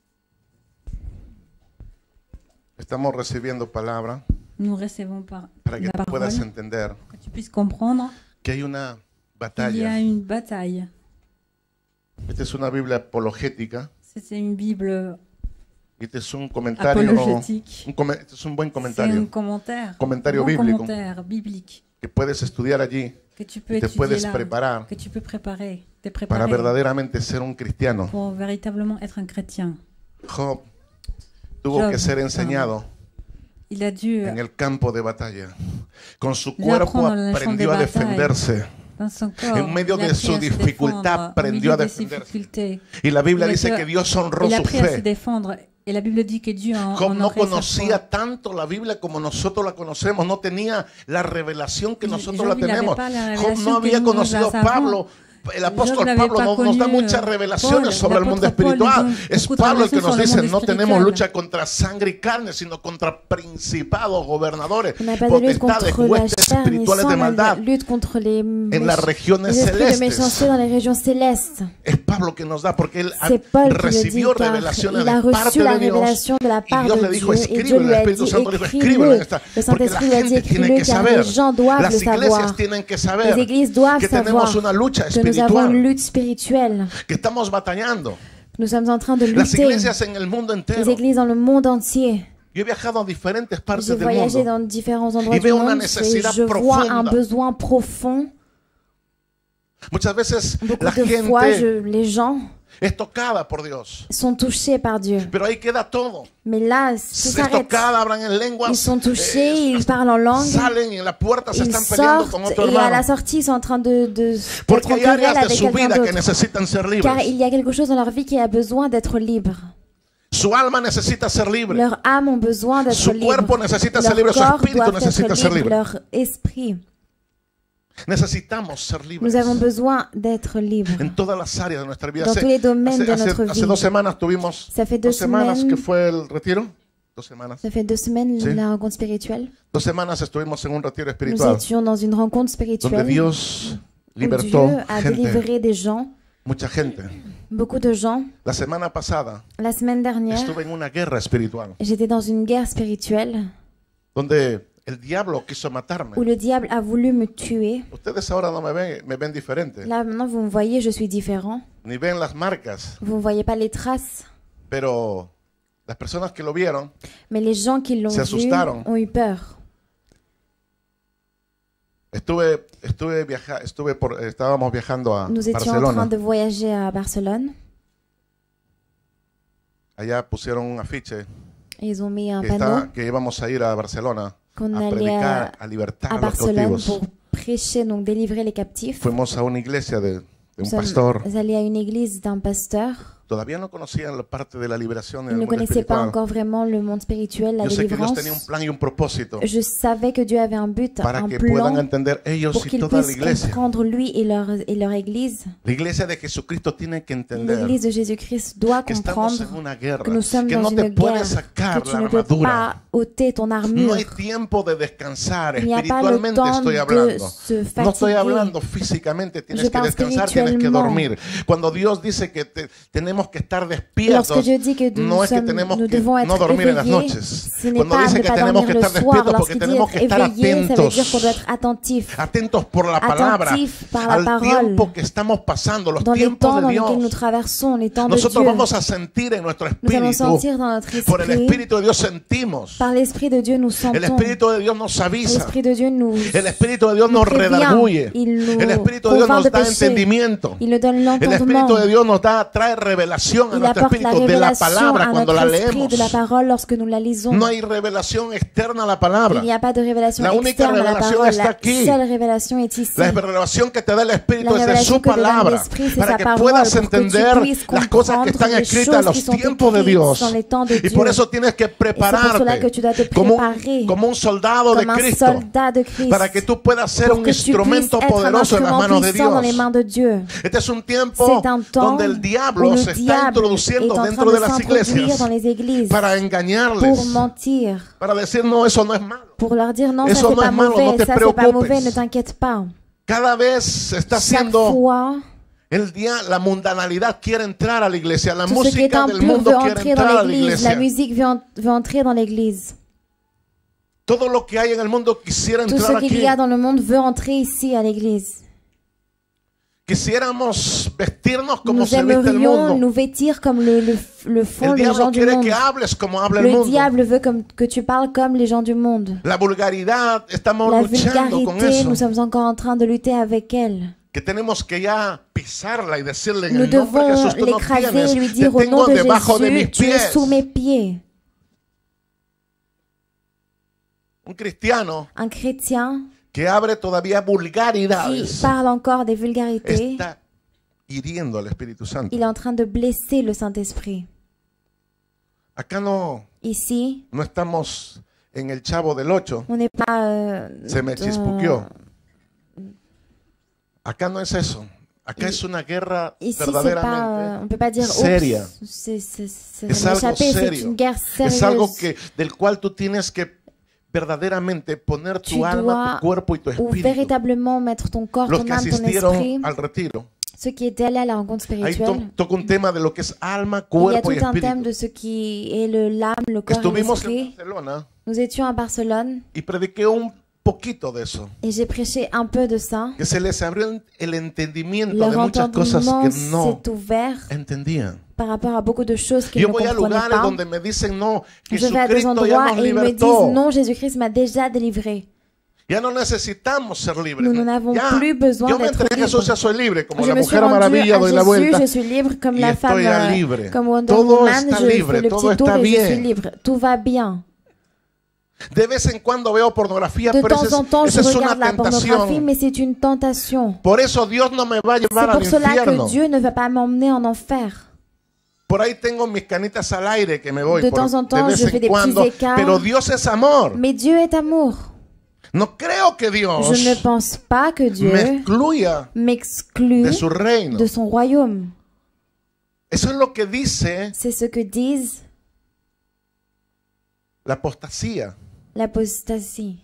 Estamos recibiendo palabra Nous recevons par para que la tú puedas parole, entender que tu puisses comprendre que hay una qu'il y a batalla. une bataille. Esta es una Biblia apologética. C'est une Bible Este es un comentario. apologétique. Este es un buen C'est un comentario commentaire. Comentario un bon bíblico. commentaire biblique que puedes estudiar allí que tu peux y te étudier puedes là, preparar que tu peux préparer, te para préparer verdaderamente ser un cristiano. pour véritablement être un chrétien. Job tuvo Job, que ser enseñado Il a dû, en el campo de batalla. Con su Le cuerpo apprendre en el champ aprendió de a bataille. defenderse. dans son corps, En medio il a de appris su à se dificultad, défendre. Au aprendió milieu a de ses defenderse. difficultés, Y la Biblia Il dice a- que Dios honró il a su appris à se fe. défendre. Et la Bible dit que Dieu a Job no honoré sa foi. conocía tanto la Biblia como nosotros la conocemos, no tenía la revelación que nosotros Job, la il n'avait tenemos. pas la Job révélation no que había nous conocido a avons. Pablo. El apóstol n'avait Pablo pas nos da connu, muchas revelaciones Paul, sobre el mundo l'apôtre Paul espiritual. nous donne Es beaucoup de Pablo el que revelations nos sur le dice, monde no tenemos espirituel. lucha contra sangre y carne, sino contra principados, gobernadores, On n'a pas de lutte potestades, contre la huestes chair ni espirituales sang, de mais maldad. de lutte contre les las regiones les esprits de celestes. méchanceté dans les régions célestes. Es Pablo que nos da porque él C'est Paul qui le recibió dit, car revelaciones il a de parte reçu la de Dios. révélation de la Y part Dios de le dijo, Dieu, et Dieu escríbelo, el lui a Espíritu dit, Santo le dijo, escríbelo écris-le. en esta, Le porque la Saint-Esprit lui a dit, gente tiene écris-le, que car saber, les gens doivent las le iglesias savoir. tienen que saber Les églises doivent que tenemos savoir una lucha que nous avons une espiritual, lutte spirituelle. que estamos batallando. Nous sommes en train de Las lutter. iglesias en el mundo Les entero. églises dans le monde entier. Yo he viajado a diferentes partes J'ai del voyagé mundo dans différents endroits y du veo una monde et necesidad je vois un profunda. besoin profond. Muchas veces Beaucoup la de fois, gente les gens es tocada por Dios. sont touchés par Dieu. Pero ahí queda todo. Mais là, tout Es s'arrête. tocada, hablan en lenguas. Ils sont touchés, ils parlent en langue, Salen y en la puerta se ils están peleando con sortent otro et à la hermano. sortie, ils sont en train d'être Porque en hay querelle áreas de avec su quelqu'un vida que d'autre. necesitan ser Car libres. il y a quelque chose dans leur vie qui a besoin d'être libre. Su alma necesita ser libre. Leur âme ont besoin d'être Su cuerpo libre. necesita ser Leur libre. Su corps espíritu doit necesita être ser libre. libre. Leur esprit. Necesitamos ser libres. Nous avons besoin d'être libres. En todas las áreas de nuestra vida. Dans tous les domaines de notre hace vie. 2 semanas tuvimos Ça fait 2 2 semanas semaines. que fue el retiro. 2 semanas. Ça fait 2 semaines Sí. la rencontre spirituelle. 2 semanas estuvimos en un retiro Nous espiritual étions dans une rencontre donde spirituelle Dios où libertó Dieu a gente, délivré des gens, mucha gente. beaucoup de gens. La semana pasada La semaine dernière, estuve en una guerra espiritual j'étais dans une guerre spirituelle donde el diablo quiso matarme. où le diable a voulu me tuer. Ustedes ahora no me ven diferente, Là, maintenant, vous me voyez, je suis différent. ni ven las marcas, Vous ne voyez pas les traces. pero las personas que lo vieron Mais les gens qui l'ont Se vu asustaron. ont eu peur. estábamos viajando a Nous étions en train Barcelona. de voyager à Barcelone. Allá pusieron un afiche Et ils ont mis un panneau que íbamos a ir a Barcelona qu'on a allait predicar, a libertar à a los Barcelone cautivos. pour prêcher, donc délivrer les captifs. Fuimos a una iglesia de un Nous sommes pastor. allés à une église d'un pasteur. Todavía no conocían la parte de la liberación en Ils el ne mundo connaissaient pas espiritual. encore vraiment le monde spirituel, la Yo sé que Dios délivrance. tenía un plan y un propósito Je savais que Dieu avait un but, para un que puedan plan entender ellos pour y qu'ils toda la puissent iglesia. comprendre lui et leur église. La iglesia de Jesucristo tiene que entender L'église de Jésus-Christ doit que estamos comprendre en una guerra, que nous sommes que dans no te une puedes guerre, sacar que la tu ne peux armadura. pas ôter ton No armure. hay tiempo de descansar, Il n'y a pas le espiritualmente temps estoy de hablando. se No estoy fatiguer. hablando físicamente, tienes Je que parle descansar, tienes que spirituellement. dormir. Cuando Dios dice que tenemos que estar Lorsque despiertos, Dieu dit que no es que nous devons être no dormir en las éveillés, noches. ce n'est Cuando pas dice ne que pas tenemos que dormir le estar soir. despiertos porque Lorsqu'il dit tenemos que être estar éveillé, ça veut dire qu'on atentos. doit être attentif. Atentos por la palabra, Attentif par la al parole. tiempo que estamos pasando, los Dans les tiempos temps de dans lesquels nous Dios. traversons, les temps de Nosotros Dieu, vamos a sentir en nuestro nous allons espíritu, sentir dans notre por el esprit, Espíritu de Dios sentimos. par l'Esprit de Dieu nous El sentons. Espíritu de Dios nos avisa. L'Esprit de Dieu nous El Espíritu de Dios nous nos prévient. redarguye. Il nous El Espíritu de Dios convainc nos de da péché. entendimiento. Il nous donne El l'entendement. Espíritu de Dios nos trae revelación a Il nuestro apporte la espíritu de la révélation palabra à cuando la notre esprit leemos. de la parole lorsque nous la lisons. No hay revelación externa a la palabra. Il n'y a pas de révélation La única externe à la revelación parole. está La aquí. seule révélation est ici. La revelación que te da el Espíritu La es de révélation su que te donne palabra, l'Esprit, c'est para sa que parole, puedas pour que tu entender puisses las cosas que comprendre están les escritas en choses los qui sont tiempos de écrites Dios. dans les temps de Y por Dieu. eso tienes que Et c'est pour cela prepararte que tu dois te como préparer un soldado de comme un Cristo, soldat de Christ, para que tú puedas ser pour un que tu puisses instrumento être un poderoso en las instrument manos de puissant dans les Dios. mains de Dieu. Este es un tiempo C'est un temps donde el où diablo le se está diable est introduciendo en train dentro de de las s'introduire iglesias dans les églises para pour engañarles, mentir, para decir no, eso no es malo. pour leur dire non, ça Eso c'est no pas es malo, mauvais, no te ça c'est pas preocupes. mauvais, ne t'inquiète pas. Cada vez se está Chaque haciendo fois, la mundanalidad quiere entrar a la iglesia, la tout ce qui est música del impur mundo veut quiere entrer entrar dans a la l'église, la iglesia. musique veut entrer dans l'église. Todo lo que hay en el mundo quisiera Tout ce entrar qu'il aquí. y a dans le monde veut entrer ici à l'église. Quisiéramos vestirnos como Nous se viste el aimerions mundo. nous vêtir comme le font El les gens diablo du quiere monde. que hables como habla el Le mundo. diable veut que tu parles comme les gens du monde. La vulgaridad, estamos La luchando con vulgarité, eso. nous sommes encore en train de lutter avec elle. Que tenemos que ya pisarla y decirle en Nous el nombre de devons Jesús, tú no l'écraser tienes, et lui te dire au nom tengo de debajo de mis Jésus, tu es pies. sous mes pieds. Un cristiano Un chrétien que abre todavía qui vulgaridades parle encore des vulgarités, está hiriendo al Espíritu Santo. il est en train de blesser le Saint-Esprit. Acá no Ici, estamos en el Chavo del 8. on n'est pas Se me chispuqueó. Acá no es eso. Acá es una guerra ici, c'est pas, verdaderamente on peut pas dire seria. oups, ça Es m'a algo échappé, c'est serio. une guerre Es algo sérieuse. del cual tú tienes que verdaderamente poner Tu tu alma, dois tu cuerpo y tu Ou espíritu. véritablement mettre ton corps, Los ton que âme, ton asistieron esprit. al retiro. Ceux qui étaient allés à la rencontre Ahí spirituelle, toca un tema de lo que es alma, il y a cuerpo y tout un thème espíritu. de ce qui est l'âme, le corps et Estuvimos en l'esprit. Barcelona Nous étions à Barcelone y prediqué un poquito de eso. et j'ai prêché un peu de ça. Que se les abrió el entendimiento Leur de muchas cosas entendement que no s'est ouvert entendían. par rapport à beaucoup de choses qu'ils Yo ne voy a comprenaient lugares pas. donde me dicen no, Je vais à des Jesucristo ya endroits nos et ils me disent libertó. non, Jésus-Christ m'a déjà délivré. Ya no necesitamos ser libres. Nous n'en avons Ya, plus besoin yo me d'être entregué a Jesús, libres. ya soy libre, como Je la me suis Mujer rendue Maravilla, à doy la Jésus, vuelta. je suis libre comme y la estoy femme, ya libre. comme Wonder Todo Woman, está je libre, fais le todo petit está tour et je bien. suis libre. Tout va bien. De vez en cuando veo pornografía, De pero temps en temps, je esa es una regarde la pornographie, tentación. mais c'est une tentation. Por eso Dios no me va a C'est llevar al pour cela infierno. que Dieu ne va pas m'emmener en enfer. Por ahí tengo mis canitas al aire que me voy De por- temps en de temps, vez je fais en des cuando. petits écarts. Pero Dios es amor. Mais Dieu est amour. No creo que Dios Je ne pense pas que me Dieu excluya m'exclut de su reino. de son royaume. Eso es lo que dice C'est ce que disent la apostasía. l'apostasie.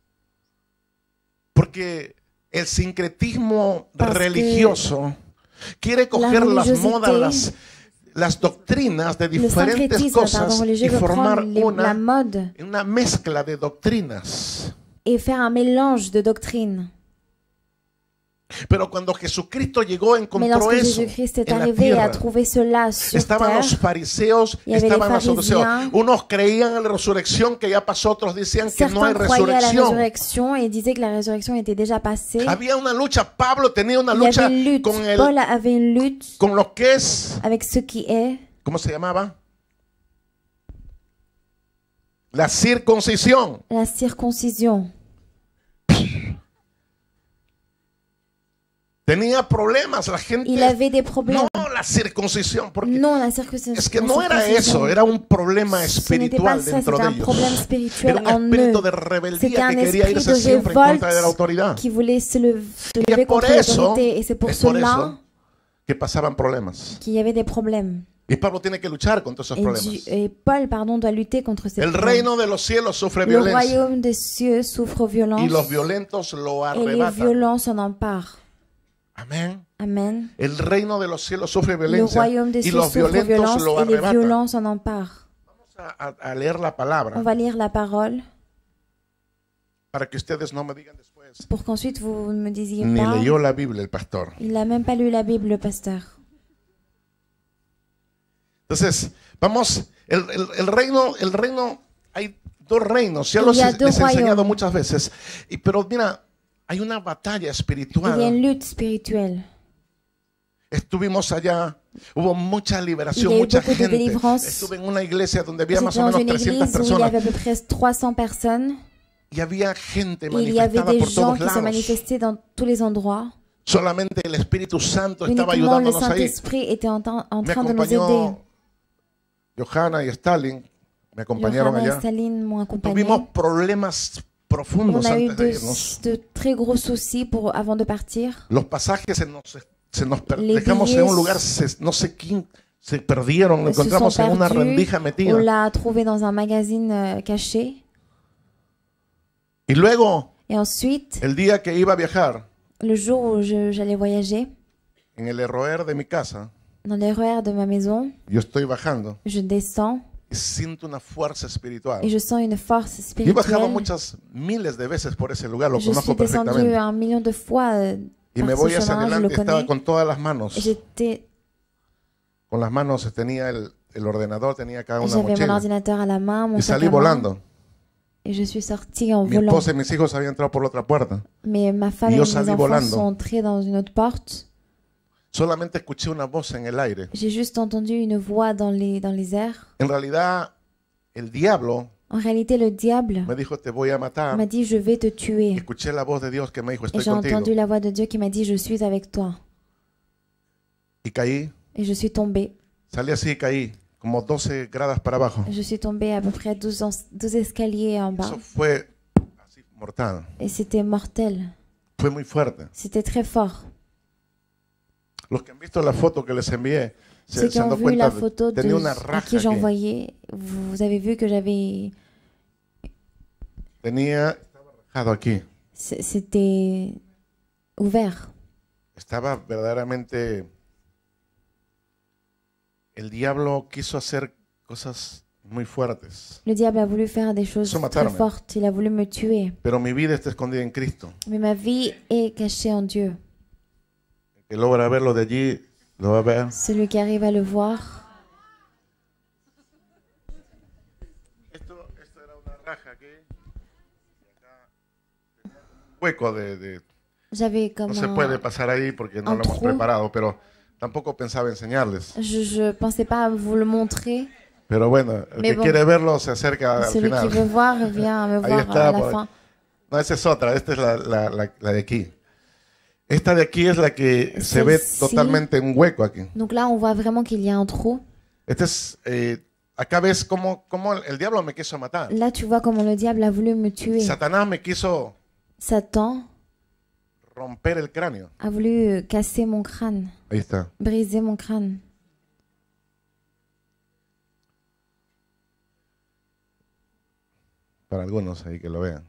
Porque el sincretismo Parce que religioso quiere coger las religiosité, modas, las doctrinas de Le diferentes syncrétisme, cosas pardon, y religieux veut formar prendre la mode una mezcla de doctrinas. et faire un mélange de doctrines. Pero cuando Jesucristo llegó, Mais encontró lorsque eso Jésus-Christ est en la arrivé et a tierra. trouvé cela sur Estaban los terre, fariseos, Il y avait estaban les los saduceos. pharisiens. Unos creían en la resurrección que ya pasó, otros decían que no hay certains croyaient à la resurrección. résurrection et disaient que la résurrection était déjà passée. Había una lucha, Pablo tenía una Il y lucha avait une lutte. Paul avait une lutte con lo que es, avec ce qui est ¿cómo se llamaba? La circuncisión. la circoncision. Tenía problemas la gente. Il avait des problèmes. No la circuncisión, porque Non, la circoncision. es que no era eso, era un problema Ce n'était pas espiritual ça, dentro c'était de un problème ellos. spirituel Era un en eux. espíritu de C'était rebeldía un que quería esprit irse de siempre en contra de la révolte autoridad. qui voulait se Y lever es por contre eso, l'autorité. Et c'est pour es por cela eso que pasaban problemas. qu'il y avait des problèmes. Y Pablo tiene que luchar contra esos problemas. Et Paul, doit lutter contre ces El problèmes. reino de los cielos sufre Le violencia royaume des cieux souffre violence y los violentos lo et les arrebatan. violents s'en emparent. Amén. Amen. El reino de los cielos sufre Le violencia royaume des y cieux los souffre violentos violence lo et les arrebatan. violents s'en emparent. A leer la palabra On va lire la parole para que ustedes no me digan después. pour qu'ensuite vous ne me disiez Ni pas. leyó la Biblia el pastor. Il n'a même pas lu la Bible, le pasteur. Entonces, vamos, el reino, hay dos reinos, ya Il los y a les he deux enseñado royaumes. muchas veces. Pero mira, hay una batalla Il y a une espiritual. lutte spirituelle. Estuvimos allá, hubo mucha liberación, Il y a eu mucha beaucoup de gente. délivrance. Estuve en una iglesia donde había J'étais más o dans menos une 300 église où il y personas avait à peu près 300 personnes. y había gente Et il y avait manifestada des por gens todos qui se lados. manifestaient dans tous les endroits. Solamente el Espíritu Santo estaba Uniquement le ayudándonos ahí. Saint-Esprit était en Me train de nous aider. acompañó Johanna y Stalin, me acompañaron Johanna et allá. Staline m'ont accompagné. Tuvimos problemas On profundos a eu antes de irnos. de très gros soucis avant de partir. Los pasajes Les dejamos en billets un lugar, no sé quién, se perdieron, lo se sont encontramos en una perdus. rendija On metida. l'a trouvé dans un magazine caché. Y luego, Et ensuite, el día que iba a viajar, le jour où j'allais voyager, en el ROR de mi casa, dans les RER de ma maison, yo estoy bajando je descends y siento una fuerza espiritual. et je sens une force Yo he bajado spirituelle. muchas miles de veces por ese lugar, lo Je conozco suis descendue perfectamente. 1 million de fois Y par me ce voy hacia chemin, je le adelante, estaba connais. con todas las manos. Et j'étais, Con las manos tenía el ordenador, tenía acá una j'avais mon mochila. ordinateur à la main, mon Y sac salí à main, volando. et je suis sortie en Mi volant. esposa y mis hijos habían entrado por la otra puerta. Mais ma femme Y et yo mes salí enfants volando. sont entrés dans une autre porte. Solamente escuché una voz en el aire. J'ai juste entendu une voix dans les airs. En realidad, el diablo En réalité, le diable me dijo, te voy a matar. m'a dit, je vais te tuer. Escuché la voz de Dios que me dijo, Et estoy j'ai contigo. entendu la voix de Dieu qui m'a dit, je suis avec toi. Y caí, Et je suis tombée. salí así y caí, como 12 gradas para abajo. Je suis tombée à peu près 12 escaliers en bas. Eso fue así mortal. Et c'était mortel. Fue muy fuerte. C'était très fort. Los que han visto la foto que les envié Ceux se qui han ont dado vu la cuenta, photo tenía una à raja qui j'ai aquí. envoyé, vous avez vu que j'avais... Estaba rajado aquí. C'était ouvert. Estaba verdaderamente... El diablo quiso hacer cosas muy fuertes. Le diable a voulu faire des choses Eso très matarme. fortes. Il a voulu me tuer. Pero mi vida está escondida en Cristo. Mais ma vie est cachée en Dieu. El que logra verlo de allí, lo va a ver. Celui qui arrive à le voir. Esto era una raja aquí. Y acá tenía hueco J'avais comme no se puede pasar ahí porque no un lo hemos trou. preparado, pero tampoco pensaba enseñarles. Je pensais pas vous le montrer. Pero bueno, el Mais que bon. quiere verlo se acerca al Celui qui final. veut voir vient me Ahí voir está, à la por- fin. No, esa es otra, esta es la de aquí. Esta de aquí es la que se ve Sí. totalmente un hueco aquí. Donc là, on voit vraiment qu'il y a un trou. Este es, acá ves cómo el diablo me quiso matar. Là, tu vois comment le diable a voulu me tuer. Satanás me quiso Satan romper el cráneo. a voulu casser mon crâne, Ahí está. briser mon crâne. Para algunos ahí que lo vean.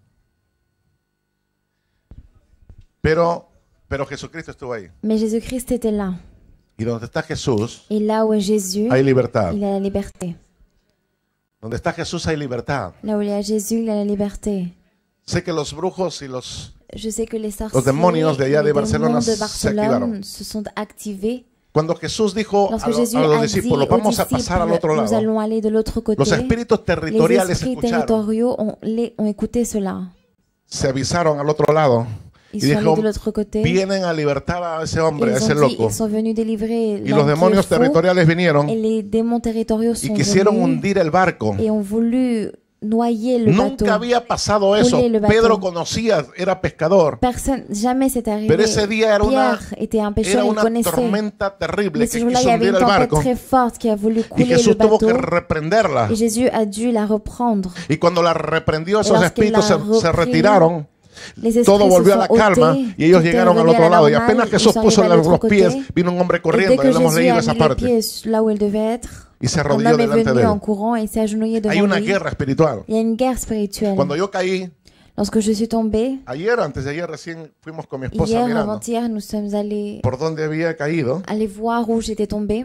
Pero Jesucristo estuvo ahí. Mais Jésus-Christ était là. Y donde está Jesús, Et là où est Jésus, hay libertad. il a la liberté. Donde está Jesús hay libertad. Là où il y a Jésus, il a la liberté. Sé que los brujos y los... Je sais que les sorciers, Los demonios de allá de les Barcelona démons de se activaron. Barcelone se sont activés. Cuando Jesús dijo a, Lorsque Jésus a los a dit discípulos, aux vamos a pasar al disciples, otro nous lado, allons aller de l'autre côté. los espíritus Les territoriales esprits escucharon, territoriaux ont écouté cela. se avisaron al otro lado y Ils sont allés dijo, de l'autre côté. vienen a libertar a ese hombre, a Ils ese ont dit, loco. ils sont venus délivrer Y l'homme los qui est demonios faux, territoriales vinieron et les démons territoriaux y sont quisieron venus hundir el barco. et ont voulu noyer le bateau. Nunca había pasado eso. Couler le bateau. Pedro conocía, era pescador. Personne, jamais c'est arrivé. Pero ese día era una, Pierre était un era pêcheur, il una connaissait. tormenta terrible Mais ce que jour-là, il quiso y avait hundir une el tempête barco. très forte qui a voulu Y couler le Jesús tuvo bateau. que reprenderla. Et Jésus a dû la reprendre. Y cuando la reprendió, esos lorsqu'il espíritus la se reprit, retiraron. Les esprits Todo se volvió a sont la calma ôtés, y ellos tout est llegaron al revenu à otro la lado. Y normale, apenas ils Jesús sont puso arrivés à los l'autre pies, côté. vino un hombre Et dès corriendo. que Ya lo hemos Jésus leído a esa mis les parte. pieds là où il devait être, Y se un arrodilló homme est delante de venu en él. courant et s'est agenouillé Hay devant una lui. guerra espiritual. Il y a une guerre spirituelle. Cuando yo caí, Lorsque je suis tombée, ayer, antes de ayer, recién fuimos con mi esposa hier, mirando avant-hier, nous sommes allés por dónde había caído. voir où j'étais tombée.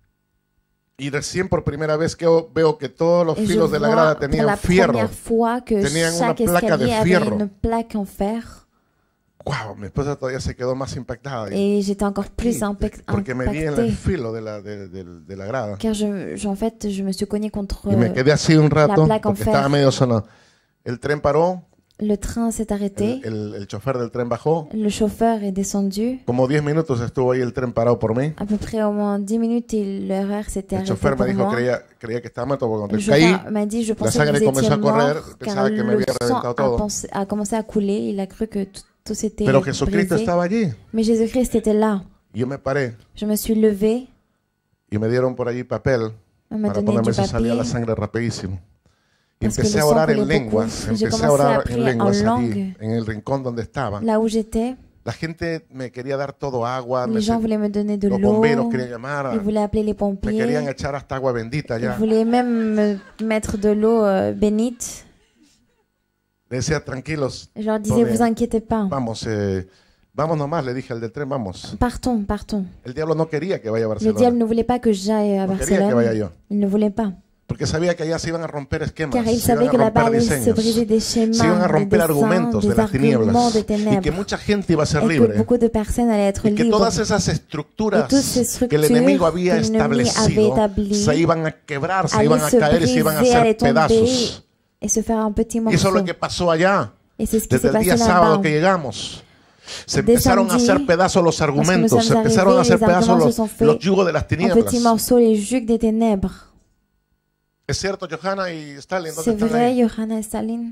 Y recién por primera vez que veo que todos los Et je filos de la vois grada pour tenían la fierro. première fois que Tenían una chaque placa de escalier avait fierro. une plaque en fer. Wow, mi esposa todavía se quedó más impactada. Et j'étais encore plus Porque me di en el impactée. filo de la grada. Car en fait, je me suis cognée contre Y me quedé así un rato placa en porque fer. estaba medio sonado. El tren paró, le train s'est arrêté. el chofer del tren bajó. Le chauffeur est descendu. Como 10 minutos estuvo ahí el tren parado por mí. À peu près au moins 10 minutes, l'horaire s'était El arrêté chofer me pour dijo, moi. creía que estaba muerto porque Le cuando caí, chauffeur m'a dit, je la pensais que sangre vous comenzó étiez a correr, mort, pensaba car que me le había sang reventado todo. a commencé à couler. Il a cru que tout s'était Pero Jesucristo brisé. estaba allí. Mais Jésus-Christ était là. Y yo me paré Je me suis levée. y me dieron por allí papel On m'a para donné ponerme du eso, salía la papier. sangre rapidísimo. Y Parce que empecé le a sang orar en coulait lenguas, beaucoup. J'ai empecé a commencé à orar en prier lenguas en allí, langue. en el rincón donde estaba. Là où j'étais, La gente me quería dar todo agua, les gens voulaient me donner de los l'eau. bomberos querían llamar, Ils voulaient appeler les me pompiers. querían echar hasta agua bendita Ils ya. voulaient même me mettre de l'eau bénite. Le decía, tranquilos, Je leur disais, Todo bien. vous inquiétez pas. vamos, vamos nomás, le dije al del tren, vamos. Partons, partons. El diablo no quería que vaya a Le Barcelona, diable ne voulait pas que j'aille à no quería que vaya Barcelone. yo, Il ne voulait pas. porque sabía que allá se iban a romper esquemas, Car il se iban savait a que là-bas romper allait se diseños, briser des se iban a schémas, des romper dessins, argumentos de des las arguments tinieblas des y que ténèbres. mucha gente iba a ser Et que libre beaucoup de personnes allaient être y que libres. todas esas estructuras Et toutes ces que el structures enemigo había que l'ennemi avait establecido établies se iban a quebrar, se allaient iban a se caer y se iban a briser, hacer allaient tomber pedazos. et se faire un petit Y eso es morceau. lo que pasó allá. Et c'est ce qui Desde s'est el día passé sábado là-bas. que llegamos, se Dès empezaron a samedi, hacer pedazos los argumentos, nous se sommes empezaron a hacer arrivés, les pedazos arguments se sont faits los yugos de las En tinieblas. petits morceaux, les jugs des ténèbres. Es cierto, Johanna y Stalin, ¿dónde C'est están vrai, ahí? Johanna et Staline.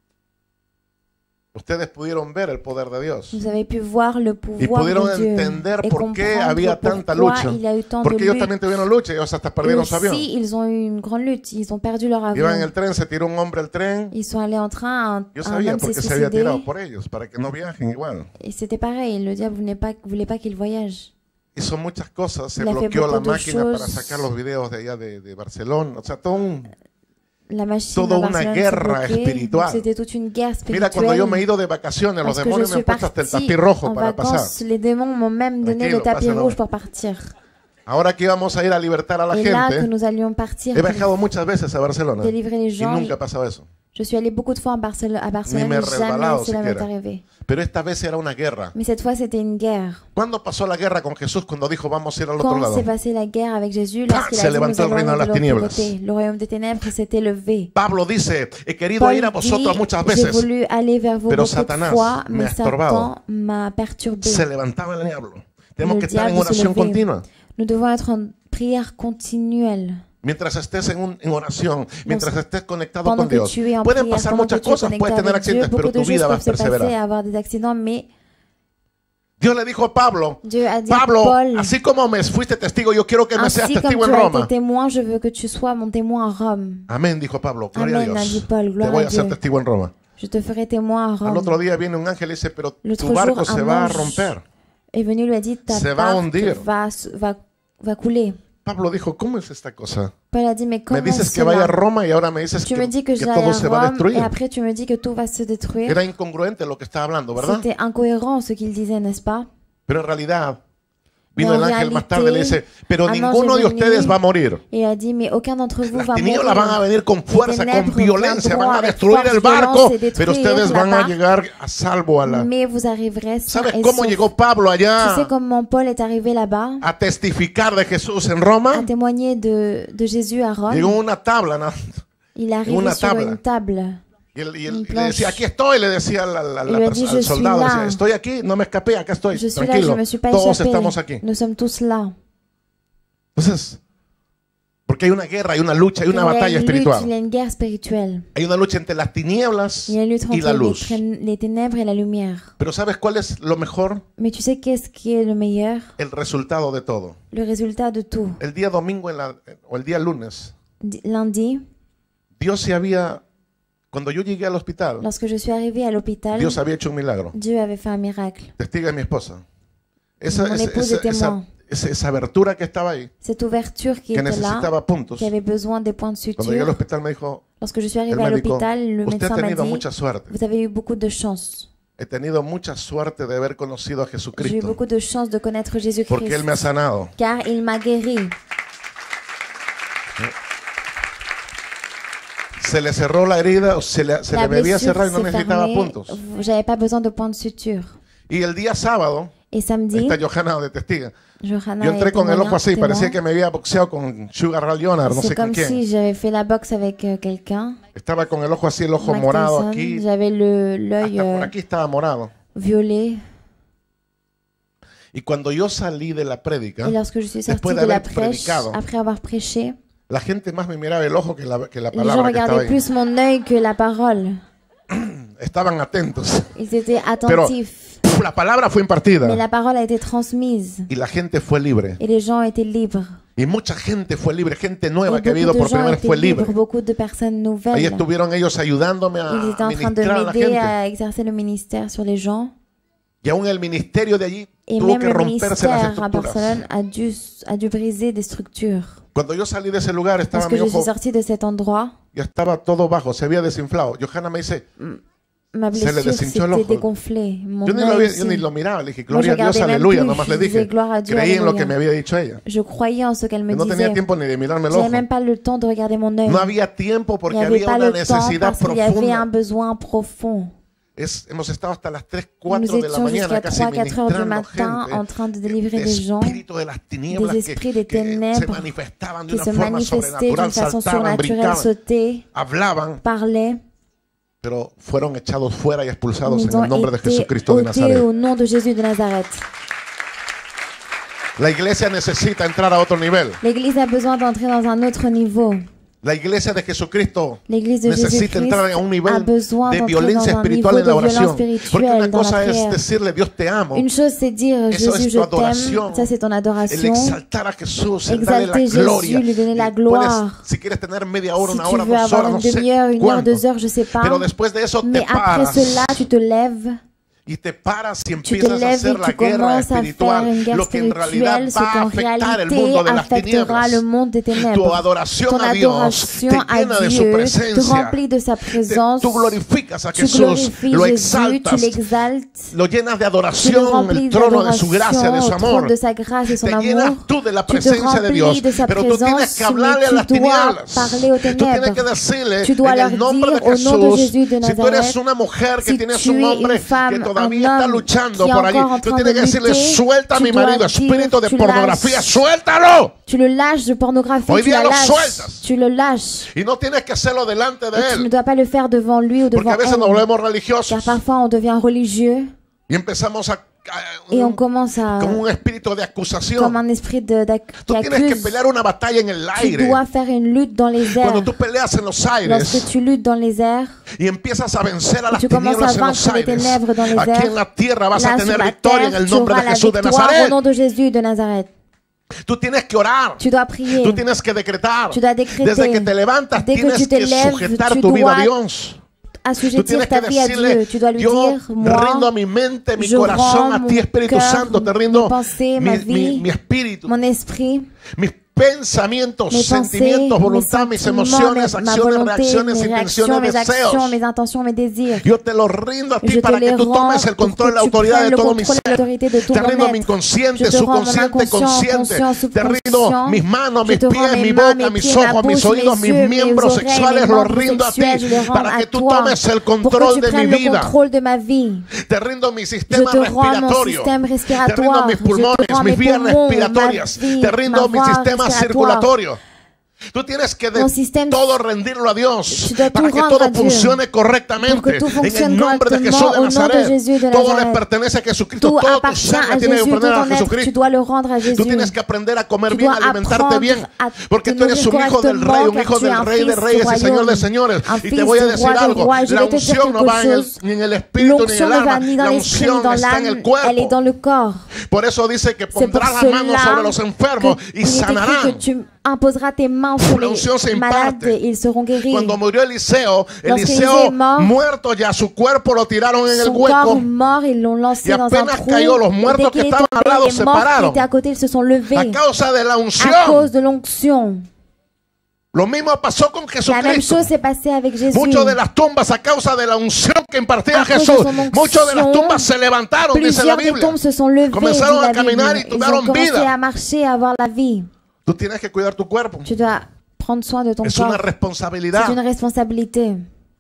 Ustedes pudieron ver el poder de Dios. Vous avez pu voir le Y pouvoir pudieron de Dieu entender et por qué comprendre había tanta pourquoi lucha. il y a eu tant Porque de ellos lutte. también tuvieron lucha, ellos hasta perdieron su avión. Aussi, ils ont eu une grande lutte. Ils ont perdu leur Iban en avion. el tren, se tiró un hombre al tren. Ils sont allés en train, Yo un sabía homme s'est porque se había suicidé. tirado por ellos, para que no viajen igual. Et c'était pareil, le diable voulait pas qu'il voyage. Hizo muchas cosas, se Il a fait bloqueó la beaucoup de máquina para choses. sacar los videos de allá de Barcelona. O sea, todo un... La machine Toda à una Barcelone s'est guerra bloquée. espiritual. C'était toute une guerre Mira, cuando spirituelle. yo me he ido de vacaciones, los Lorsque je demonios me suis han puesto hasta el partie tapis rojo en para pasar. vacances, les démons m'ont même donné Tranquilo, le tapis pásalo. rouge pour partir. Ahora que íbamos a ir a libertar a la Et là que gente, nous allions partir he pour viajado muchas veces a Barcelona délivrer les y gens, nunca ha pasado eso. Je suis allée beaucoup de fois à Barcelone, Ni me he mais jamais resbalado cela m'est siquiera. arrivé. Pero esta vez era una guerra. Mais cette fois, c'était une guerre. ¿Cuándo pasó la guerra con Jesús cuando dijo vamos a ir al otro Quand lado? s'est passée la guerre avec Jésus, ¡Pah! lorsqu'il Se a dit nous levantó el allons reino de aller las de l'autre tinieblas. côté, le royaume des ténèbres s'était levé. Pablo dice, he querido Paul ir a vosotros dit, muchas j'ai veces. voulu aller vers vous Pero beaucoup Satanás de fois, me ha mais estorbado. Satan m'a perturbé. Se levantaba el diablo. Tenemos Le que estar en diable se oración levait. continua. Nous devons être en prière continuelle. Mientras estés en oración, mientras estés conectado Pendant con que Dios, tu es en pueden prière, pasar pendant muchas que tu es cosas, connecté puedes tener avec Dieu, accidentes, pero beaucoup tu de vida choses va a peuvent se passer, perseverar. avoir des accidents, mais Dios le dijo a Pablo, Dieu a dit à Pablo, Paul, así como me fuiste testigo, yo quiero que me seas ainsi comme testigo tu en as Roma. été témoin, je veux que tu sois mon témoin à Rome. Amén, dijo Pablo, gloria a Amén, a Dios. dit Paul, Te gloire voy à a ser Dieu. testigo en Roma. Je te ferai témoin à Al otro Rome. día viene un ángel y dice, pero L'autre tu barco jour, se un va a ange romper. est venu lui a dit ta Se va a barque hundir. va couler. Pablo dijo, ¿cómo es esta cosa? Paul a dit mais Me comment dices que vaya a cela? Roma y ahora me dices Tu que, me dis que que j'aille todo à se va a Rome destruir. et après tu me dis que tout va se détruire. Era incongruente lo que estaba hablando, ¿verdad? C'était incohérent ce qu'il disait, n'est-ce pas? Pero en realidad, vino Mais el en ángel más réalité, tarde y le dice, pero un ninguno ange de est ustedes venu va a morir. Et il a dit mais aucun d'entre vous Las va tinieblas van a mourir. venir con fuerza, ténèbres con violencia, van a viendront destruir avec el force, barco, violence et pero détruire ustedes la van a barque. llegar a salvo a la... Mais vous arriverez sains ¿Sabes et cómo saufs. llegó Pablo Tu sais allá comment Paul est arrivé là-bas a testificar de Jesús en à Roma? témoigner de Jésus à Llegó Rome? una tabla, ¿no? Il est arrivé una sur tabla. une table. Y él Une le planche. decía, aquí estoy, le decía Y le dit, al "Je soldado, suis là. decía, estoy aquí, no me escapé, acá estoy, Je suis là, je tranquilo, me suis pas todos échappé. estamos aquí. Nous sommes tous là. Entonces, porque hay una guerra, hay una lucha, hay una Il y a batalla une lutte, il y espiritual. a une guerre spirituelle. Hay una lucha entre las tinieblas Il y a une lutte y la entre luz. les ténèbres et la lumière. Pero ¿sabes cuál es lo mejor? Mais tu sais qu'est-ce qui est le meilleur? El resultado de todo. Le résultat de tout. El día domingo o el día lunes, Lundi, Dios se había, cuando yo llegué al hospital, lorsque je suis arrivée à l'hôpital, Dios había hecho un milagro. Dieu avait fait un miracle. Testiga de mi esposa. Mon épouse est témoin. Esa abertura que estaba ahí, Cette ouverture qui que était là, necesitaba puntos. qui avait besoin des points de Cuando llegué al suture. hospital me dijo, Lorsque je suis el arrivée à médico, l'hôpital, le usted médecin ha m'a tenido dit, mucha suerte. vous avez eu beaucoup de chance. He tenido mucha suerte de haber conocido a J'ai eu Jesucristo, beaucoup de chance de connaître porque Él Jésus-Christ, me ha sanado. car il m'a guéri. Se le cerró la herida, o se le La debía blessure cerrar y no s'est necesitaba fermée, puntos. j'avais pas besoin de points de suture. Y el día sábado, Et samedi, está Johanna de testiga. Johanna Yo entré con el témoin, ojo así, témoin. parecía que me había boxeado con Sugar Ray Leonard, no C'est sé con comme quién. si j'avais fait la boxe avec quelqu'un. Estaba con el ojo así, el ojo Mike morado Tyson. aquí, J'avais l'œil hasta por aquí estaba morado. violet. Y cuando yo salí de la prédica, Et lorsque je suis sortie después de de la haber prêche, predicado, après avoir prêché, la gente más me miraba el ojo que la les gens palabra que estaba regardaient ahí. plus mon œil que la parole. Estaban atentos. Ils étaient attentifs. La palabra fue Mais impartida la parole a été transmise. y la gente fue libre. Et les gens étaient libres. Y mucha gente fue libre, gente Et nueva que ha beaucoup habido de por gens primera vez étaient fue libres, libre. beaucoup de personnes Ahí nouvelles. estuvieron ellos ayudándome a Ils étaient en train de ministrar a la m'aider gente. à exercer le ministère sur les gens. Y aún el ministerio de allí Et tuvo même que le romperse las ministère à estructuras. Barcelone a dû briser des structures. Cuando yo salí de ese lugar estaba Lorsque mi je suis ojo, sortie de cet endroit, ya estaba todo bajo, se había desinflado. Johanna me dice, ma Se le blessure deshinchó el s'était ojo. dégonflée. Mon yo ni, œil yo ni aussi. lo miraba, le dije, Moi, je gloria a Dios, regardais même aleluya, plus, nomás le je disais, dije, gloire à Dieu, creí en lo que alléluia. me había dicho ella. Je croyais en ce qu'elle me No tenía disait. tiempo ni de mirarme el J'avais ojo. même pas le temps de regarder mon œil. No había tiempo Il n'y porque avait había pas una le temps necesidad parce qu'il y avait un profunda. besoin profond. Hemos estado hasta las 3, Nous 4 de la étions mañana jusqu'à casi 3-4 heures du ministrando matin en gente. train de délivrer des gens, Espíritus de las tinieblas des esprits des que se ténèbres manifestaban de qui una se forma manifestaient sobrenatural, d'une façon saltaban, surnaturelle, brincaban, sautaient, hablaban, parlaient. pero fueron echados fuera y expulsados Ils en ont el nombre de été Jesucristo de ôtés Nazaret. au nom de Jésus de Nazareth. La iglesia necesita entrar a otro nivel. L'Église a besoin d'entrer dans un autre niveau. La iglesia de Jesucristo L'Église de necesita entrar a un Jésus-Christ a nivel besoin de d'entrer dans violencia un niveau espiritual de en la violence oración. Porque spirituelle una dans la cosa es prière. decirle Dios te amo, Une chose, c'est dire Eso Jésus, es je tu adoración. t'aime. Ça, c'est ton el adoration. exaltar a Jesús, el darle la Exalter gloria. Jésus, lui donner la Y gloire. puedes, si quieres tener media hora, Si una tu hora, veux 2 avoir horas, no une sé demi-heure, 1 heure, cuánto. 2 heures, je sais pas. Pero después de eso te Mais après paras cela, tu te lèves y te paras y Tu te empiezas a lèves hacer et la tu guerra commences à faire espiritual, une guerre lo que en realidad spirituelle, ce va a qui en afectar el mundo réalité de las affectera tinieblas. le monde des Tu ténèbres. adoración Ton a Dios adoration te à llena de su Dieu te presencia. remplit de sa présence. Tú glorificas a Tu Jesús, glorifies lo Jésus, tu exaltas, l'exaltes. lo llenas de Tu le adoración, remplis el trono de su gracia, de d'adoration su au trône amor. de sa grâce et son Te llenas amour. tú de la Tu te presencia de Dios, remplis de sa pero tú tienes présence, que hablarle a mais las tu dois tinieblas. parler aux Tú tienes que ténèbres. decirle Tu dois en leur el nombre de dire au nom de Jésus Jesús, de si tú eres Nazareth, una mujer que si tienes tu un es hombre une femme, que todavía un está homme luchando qui est por allí, encore en tú train tienes de que decirle, lutter, suelta a tu mi dois marido, dire, espíritu de tu pornografía, lâches. suéltalo. Tu le lâches de pornographie, Hoy tu día la lo lâches. sueltas. Tu le lâches. Y no tienes que hacerlo delante de Et tu ne él, dois pas le faire devant lui ou porque devant a veces nos elle. volvemos Car religiosos parfois on devient religieux y empezamos et on commence à, como un espíritu de comme acusación. un esprit Tú qui tienes que accuse. pelear una batalla en el Tu aire. dois faire une lutte dans les Cuando airs. tú peleas en los Lorsque aires tu luttes dans les airs, y empiezas a vencer a las tu commences tinieblas à en los vaincre les aires, ténèbres dans les aquí airs, en la tierra vas a là sur tener la victoria en terre, el tu nombre de auras la Jesús de victoire au Nazaret. nom de Jésus de Nazareth. Tú tienes que orar. Tu dois prier. Tú tienes que decretar. Tu dois décréter. Desde que te levantas Dès que tienes tu te que lèves, sujetar tu tu vida a dois Dios. Tú Assujettir tienes ta que vie à Dieu. decirle, Tu dois lui yo dire, rindo moi, mi mente, mi je corazón a rends ti, mon Espíritu cœur, Santo. Te mes rindo pensées, ma vie, mi espíritu, mon esprit, mis pensamientos, mes pensées, sentimientos, mes voluntad, mis sentiments, emociones, ma acciones, volonté, reacciones, mes réactions, intenciones, mes actions, deseos. mes intentions, mes désirs. Yo te los rindo a ti Je te para que les tú tomes rends el pour control, que la tu autoridad prennes de le todo mi contrôle et ser. l'autorité de tout Te mon rindo mi être. inconsciente, Je te rends mon subconsciente, inconscient, consciente. conscient, Te rindo subconscient. mis manos, Je mis te rends pies, mes mi mains, boca, mes mis pieds, ma ojos, mis bouche, oídos, mes mis yeux, miembros mes oreilles, sexuales, mes los membres rindo a ti sexuels, je les rends para à que tú toi, tomes el pour que control tu de mi prennes le vida. contrôle de ma vie. Te rindo mi Je sistema te rends mon respiratorio. système Te rindo respiratoire. mis Je pulmones, te rends mis mes vías poumons, ma respiratorias. vie, Te rindo ma mi voie sistema respiratoire. circulatorio. Tú tienes que Mon système, todo rendirlo a Dios tu dois para tout que rendre todo à Dieu. funcione correctamente. Pour que tout En el fonctionne nombre de Jesús correctement, de au nom de Nazaret. Jésus de Todo le Nazareth. pertenece a Jesucristo. Tout Todo tu appartient ser à le tiene que Jésus, tout pertenecer a ton être, tu Jesucristo. dois le rendre à Tú Jésus. tienes que aprender a comer Tu bien, dois alimentarte bien. apprendre à Porque te tú eres un nourrir hijo del rey, un correctement, hijo car tu es del un rey de fils reyes du y señor de royaume. señores. Un Y te fils voy a du decir roi de algo. roi. Je La vais te dire unción no quelque va chose. ni en el espíritu ni en L'onction el ne va alma. ni dans La l'esprit ni unción dans está en l'âme, el cuerpo. elle est dans le corps. Por eso dice que C'est pour pondrás las manos sobre los cela enfermos qu'il y est écrit sanarán. que tu imposeras tes mains sur La unción se les malades imparte. et ils seront guéris. Cuando murió Eliseo, Lorsque Eliseo Élisée est mort, muerto ya, su cuerpo lo tiraron en el Son corps hueco. mort, ils l'ont lancé Y dans un apenas trou. cayó, los Et muertos dès que qu'il est estaban al tombé, lado les se morts qui pararon. étaient à côté, ils se sont levés A causa de la à unción. cause de l'onction. Lo mismo pasó con La même Jesucristo. chose s'est passée avec Jésus. Muchas de las tumbas a causa de la unción que impartía A cause de Jesús. son onction, Muchas de las tumbas se levantaron, dice la Plusieurs des Biblia. tombes se sont levées, dit Comenzaron la a caminar y Bible. Ils tuvieron ont commencé vida. à marcher, à avoir la vie. Tú tienes que cuidar tu cuerpo. Tu dois prendre soin de ton Es una corps. C'est responsabilidad. une responsabilité.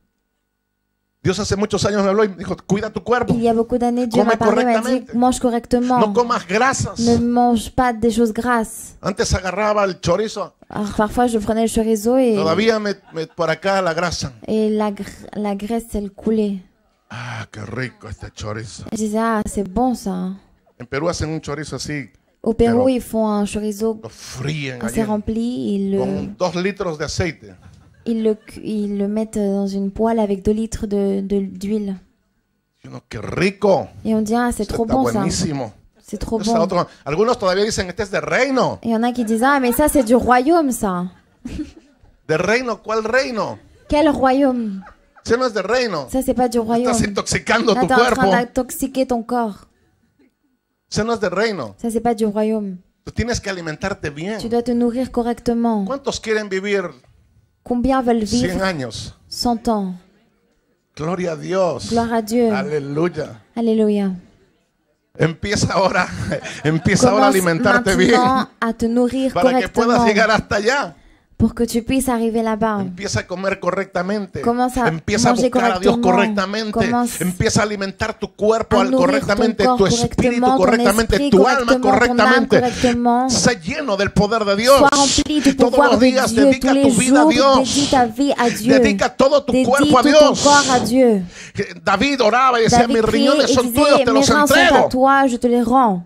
Dios hace muchos años me habló y me dijo, cuida tu cuerpo. Il y a beaucoup d'années, Dieu Come m'a parlé, m'a dit, correctamente. mange correctement. No comas grasas. Ne mange pas des choses grasses. Antes agarraba el chorizo. Alors parfois, je prenais le chorizo et Todavía por acá la grasa. la graisse, elle coulait. Ah, qué rico este chorizo. Je disais, ah, c'est bon ça. En Perú hacen un chorizo así. Au Pérou, Pero ils font un chorizo lo fríen assez allí, rempli. con 2 litros de aceite. Ils le mettent dans une poêle avec 2 litres d'huile. Y uno, qué rico. Et on dit, ah, c'est trop Está bon ça. buenísimo. C'est trop Ese bon. otro- algunos todavía dicen, este es de reino. Et il y en a qui disent, ah, mais ça, c'est du royaume ça. ¿De reino? ¿Cuál reino? Quel royaume? Ese no es de reino. Ça, c'est pas du royaume. Estás intoxicando Là, tu t'es en train cuerpo. d'intoxiquer ton corps. Ese no es de reino. Ça, c'est pas du royaume. Tú tienes que alimentarte bien. Tu dois te nourrir correctement. ¿Cuántos quieren vivir Combien veulent 100 vivre años? 100 ans? Gloria a Dios. Gloire à Dieu. Aleluya. Alléluia. Empieza ahora a Commence alimentarte bien maintenant à te nourrir para que puedas correctement llegar hasta allá. pour que tu puisses arriver là-bas. Empieza a comer correctamente. Commence à Empieza a manger buscar a Dios correctement. correctamente. Commence Empieza a alimentar tu cuerpo à nourrir correctamente, ton tu corps espíritu correctement, ton correctamente, esprit tu alma correctement, ton âme correctamente. correctement. Sé lleno del poder de Dios. Sois rempli du Todos pouvoir los de días Dieu. dedica Tous tu les vida a jours, Dios. dédie ta vie à Dieu. Dedica todo tu Dédie cuerpo a tout ton Dios. corps à Dieu. David oraba y decía, David mis priait riñones et son tuyos, disait, te mes los reins sont à entrego. toi, je te les rends.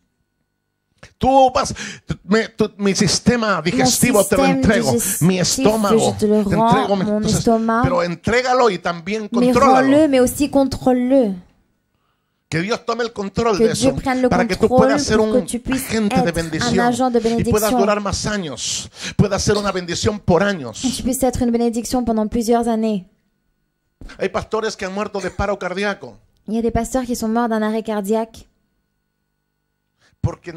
Tú vas, mi sistema digestivo te lo système entrego, digestif, mi estómago, je te le te rends, entrego, mon entonces, estomac. pero entrégalo y también Mais contrólalo. rends-le, mais aussi contrôle-le. Que Dios tome el control Que de Dieu eso prenne le para que tú contrôle puedas ser pour que un tu puisses agente de être un bendición agent de y puedas bénédiction. durar más años, puedas ser una bendición por Que años. tu puisses être une bénédiction pendant plusieurs années. Hay pastores que han muerto de paro cardíaco. Il y a des pasteurs qui sont morts d'un arrêt cardiaque Porque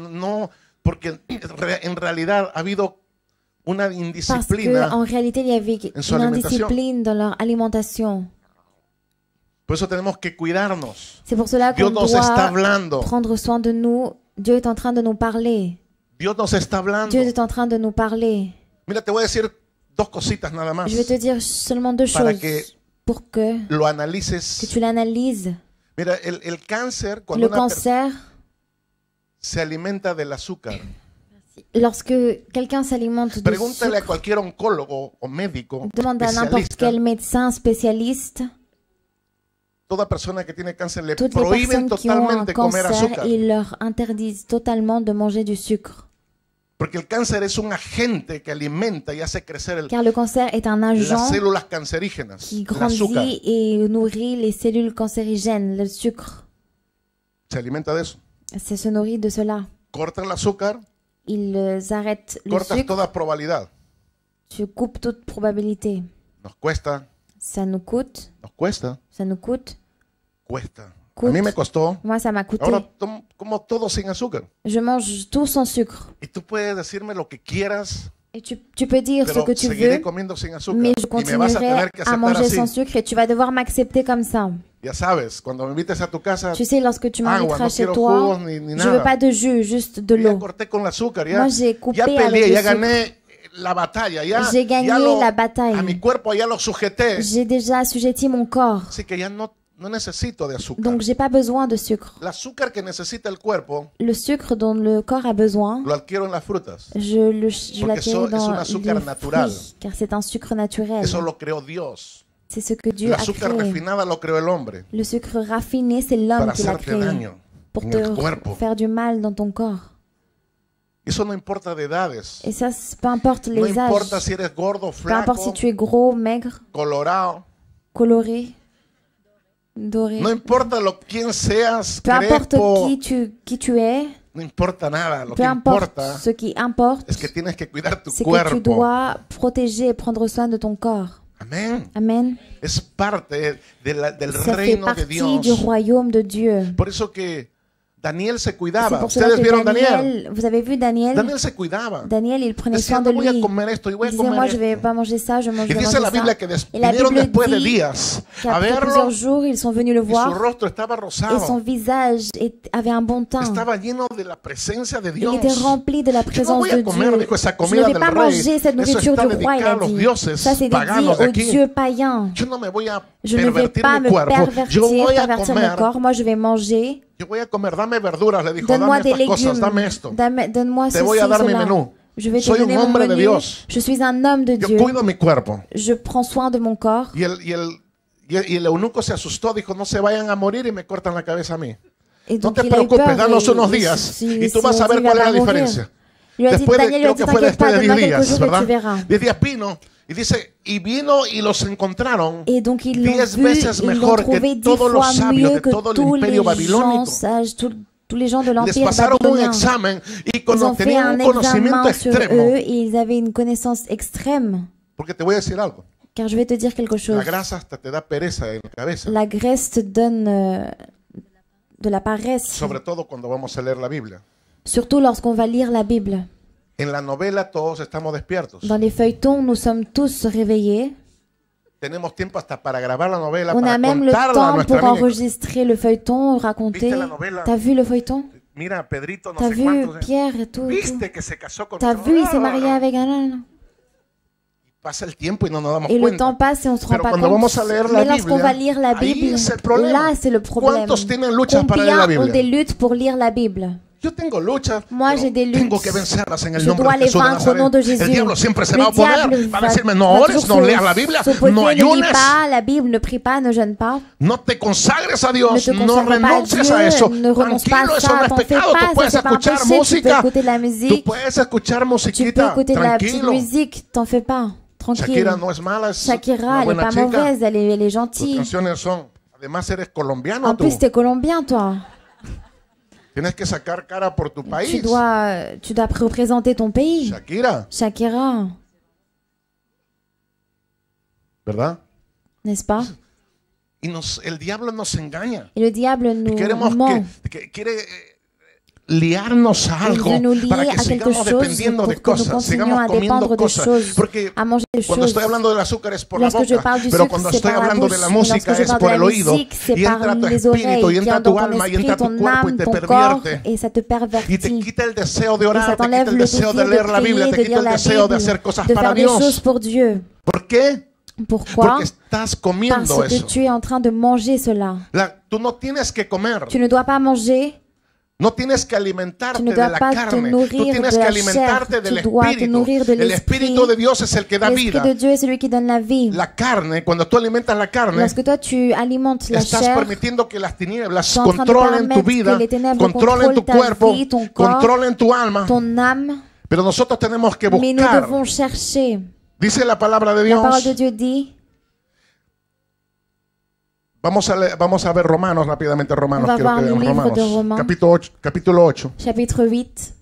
en realidad ha habido una parce indisciplina. qu'en réalité, il y avait en su une alimentación. indiscipline dans leur alimentation. Por eso tenemos que cuidarnos. C'est pour cela qu'on Dios nos está doit hablando. prendre soin de nous. Dieu est en train de nous parler. Dios nos está hablando. Dieu est en train de nous parler. Mira, te voy a decir dos cositas nada más Je vais te dire seulement deux para choses que pour que lo analices. tu l'analyses. Mira, el cáncer, cuando Le una persona cancer, se alimenta del azúcar, lorsque quelqu'un s'alimente de pregúntale a sucre, cualquier oncólogo o médico demande à n'importe especialista, quel médecin spécialiste. toda persona que tiene cáncer le Toutes les prohíben personnes qui ont un totalmente comer cancer, azúcar. ils leur interdisent totalement de manger du sucre. Porque el cáncer es un agente que alimenta y hace crecer Car le cancer est un las agent células cancerígenas, qui el azúcar. grandit et nourrit les cellules cancérigènes, le sucre. Se alimenta de eso. Ça se nourrit de cela. Corta el azúcar, Ils arrêtent le cortas sucre, toda probabilidad. tu coupes toute probabilité. Nos cuesta, Ça nous coûte, cuesta. A coûte. mí me costó. Moi, ça m'a coûté. Ahora como todo sin azúcar. Je mange tout sans sucre. Y tú puedes decirme lo que quieras, Et tu peux dire ce pero que tu seguiré veux, comiendo sin azúcar. mais je Y me vas a continuerai tener que à aceptar manger así. sans sucre et tu vas devoir m'accepter comme ça. Ya sabes, cuando me invites a tu casa, Tu sais, lorsque tu agua, m'inviteras no chez quiero toi, jugos ni je veux nada. pas de jus, juste de Ya l'eau. corté con el azúcar, Moi, j'ai ya coupé avec peleé, le ya sucre. gané la batalla, J'ai gagné la bataille. a mi cuerpo ya lo sujeté. J'ai déjà assujetti mon corps, Así que ya no necesito de azúcar. donc j'ai pas besoin de sucre. El azúcar que necesita el cuerpo Le sucre dont le corps a besoin, lo adquiero en las frutas. je Porque l'acquéris eso es dans un azúcar les natural. fruits, car c'est un sucre naturel. Eso lo creó Dios. C'est ce que Dieu El a azúcar créé. refinada lo creó el hombre Le sucre raffiné, c'est l'homme para qui l'a hacerte créé daño pour en te el cuerpo. faire du mal dans ton corps. Eso no importa de edades. Et ça, peu importe No les importa âges, si eres gordo, peu importe si flaco, tu es gros, maigre, colorado. coloré, doré, No importa quién seas, peu importe crepo. qui tu es, No importa nada. Lo peu que importe importa ce qui importe, es que tienes que cuidar tu c'est que tu cuerpo. dois protéger et prendre soin de ton corps. Amén. Amen. Es parte del Ça fait reino de partie Dios. du royaume de Dieu. Por eso que Daniel se C'est cuidaba. pour cela ¿Ustedes que vieron Daniel? Daniel, vous avez vu Daniel? Daniel se cuidaba. Daniel, il prenait Decía, soin de no voy a lui. comer esto y voy Il a disait, moi, comer je vais esto. pas manger ça, je Y vais dice manger la Biblia ça. que Et la vinieron Bible después de dit días a qu'après verlo plusieurs jours, ils sont venus le y su voir rostro estaba et son rosado. visage avait un bon teint. Estaba lleno de la presencia de Il Dios. était rempli de la Yo no présence voy de a comer, Dieu. dijo, esa Je comida ne vais del pas rey. manger cette Eso nourriture está du roi, il dedicado a a los dit. dioses Ça, c'est dédié paganos de aux aquí. dieux païens. Yo no me voy a Je ne vais pervertir pas mi me cuerpo. Yo pervertir, voy a pervertir mon comer. corps. Moi, je vais manger. Yo voy a comer. Dame verduras, le dijo. Donne-moi Dame des estas cosas. légumes. Dame esto. Donne-moi Te ceci, voy a dar mi cela. menú. Je vais te Soy un donner mon hombre de menu. Dios. Je suis un homme de Yo Dieu. cuido mi cuerpo. Je prends soin de mon corps. Y el eunuco se asustó. Dijo, no se vayan a morir y me cortan la cabeza a mí. Et No donc, te il a eu preocupes, peur. danos et unos il- días il- y tú il vas s'est a ver dit, cuál il es va la mourir. diferencia. Il lui a dit, Después de, Daniel lui a creo dit, que fue t'inquiète pas, después de donne-moi 10 quelques días, jours et tu ¿verdad? verras. 10 días vino y dice, y vino y los encontraron Et donc ils l'ont 10 vu, veces ils l'ont mejor trouvé que 10 todos los fois sabios mieux de que todo el tous les imperio gens babilónico. sages, tous les gens de Les l'Empire pasaron un babylonien. examen y Ils ont fait tenían un un conocimiento examen sur extremo. eux et ils avaient une connaissance extrême. Porque te voy a decir algo. Car je vais te dire quelque chose. La grasa hasta te da pereza en la cabeza. La graisse te donne de la paresse, Sobre todo cuando vamos a leer la Biblia. surtout lorsqu'on va lire la Bible. En la novela todos estamos despiertos. Dans les feuilletons, nous sommes tous réveillés. Tenemos tiempo hasta para grabar la novela, On para a même le contarla a temps nuestra pour amiga. enregistrer le feuilleton, raconter. ¿Viste la novela? T'as vu le feuilleton? Mira, Pedrito, no T'as sé vu cuántos. Pierre et tout, et tout. Viste que se casó con T'as otro? vu, il s'est marié avec un homme. Pasa el tiempo y no nos damos Et le cuenta. temps passe et on se rend Pero pas cuando compte. vamos a leer la Mais lorsqu'on Biblia, va lire la ahí Bible, es el problema. là c'est le problème. ¿Cuántos tienen luchas para leer la Combien ont Biblia? des luttes pour lire la Bible? Yo tengo luchas. Moi, pero j'ai des luttes. Tengo que vencerlas en el Je nombre dois de les Jesús de vaincre au nom de Nazaret. Jésus. El diablo siempre se Le va a oponer. diable Va a va decirme, no ores, toujours no leas la Biblia, s'opposer, no ne lis ayunes. pas la Bible, ne prie pas, ne jeûne pas. No te consagres a Ne Dios, te no consacre pas à renuncies a eso. Dieu, ne renonce pas Tranquilo, à eso ça, no es t'en fais pecado. pas, Tú ça puedes c'est pas un escuchar péché, tu peux música. écouter de la Tú musique, puedes escuchar tu peux musiquita. écouter de la petite Tranquilo. musique, t'en fais pas, tranquille. Shakira no es mala, es Shakira, una elle est buena pas chica. mauvaise, elle est Tus gentille. canciones son. Además eres colombiano En tú. plus, t'es colombien, toi. Tienes que sacar cara por tu Tu país. dois représenter ton pays. Shakira, Shakira, ¿verdad? n'est-ce pas? Y el diablo nos engaña. Et le diable nous Queremos ment. que quiere liarnos a Il algo veut nous lier para que à quelque sigamos chose dependiendo de pour que nous cosas, continuions sigamos à comiendo dépendre de cosas. choses, Porque à manger des cuando choses. estoy hablando del azúcar es por la Lorsque je boca, parle du pero sucre, cuando c'est estoy par la hablando de bouche. la Mais lorsque música je es parle por de el la oído. musique, c'est Y par entra tu les espíritu, oreilles, y qui entra entre dans tu ton alma, y esprit, entra tu ton cuerpo y âme, te ton corps, pervierte. et ça te Y te pervertit. quita el deseo de Et orar, ça te quita t'enlève el le deseo de désir leer de la Biblia, prier, te de quita lire el la deseo de Bible, hacer cosas de para faire des choses Dios. pour Dieu. ¿Por qué? Pourquoi? Porque estás comiendo Parce que eso. tu es en train de manger cela. Tú no tienes que comer. Tu ne dois pas manger. No tienes que alimentarte Tu ne de dois la pas te carne. nourrir Tú tienes de que la alimentarte chair. del Tu dois te Espíritu. nourrir de El l'esprit. Espíritu de Dios es el que da L'esprit vida. de Dieu est celui qui donne la vie. La carne, cuando tú alimentas la carne, Lorsque toi tu alimentes la estás chair, permitiendo que las tinieblas tu es en train de controlen tu permettre vida, que les ténèbres controlen tu contrôlent ta cuerpo, vie, ton corps, controlen tu alma. ton âme, Pero nosotros tenemos que mais nous buscar. devons chercher. Dice la palabra de La parole de Dios. Dieu dit, Vamos a ver Romanos rápidamente. Romanos, On va quiero voir que le veamos livre de Romanos. Romains. Capítulo 8. chapitre 8,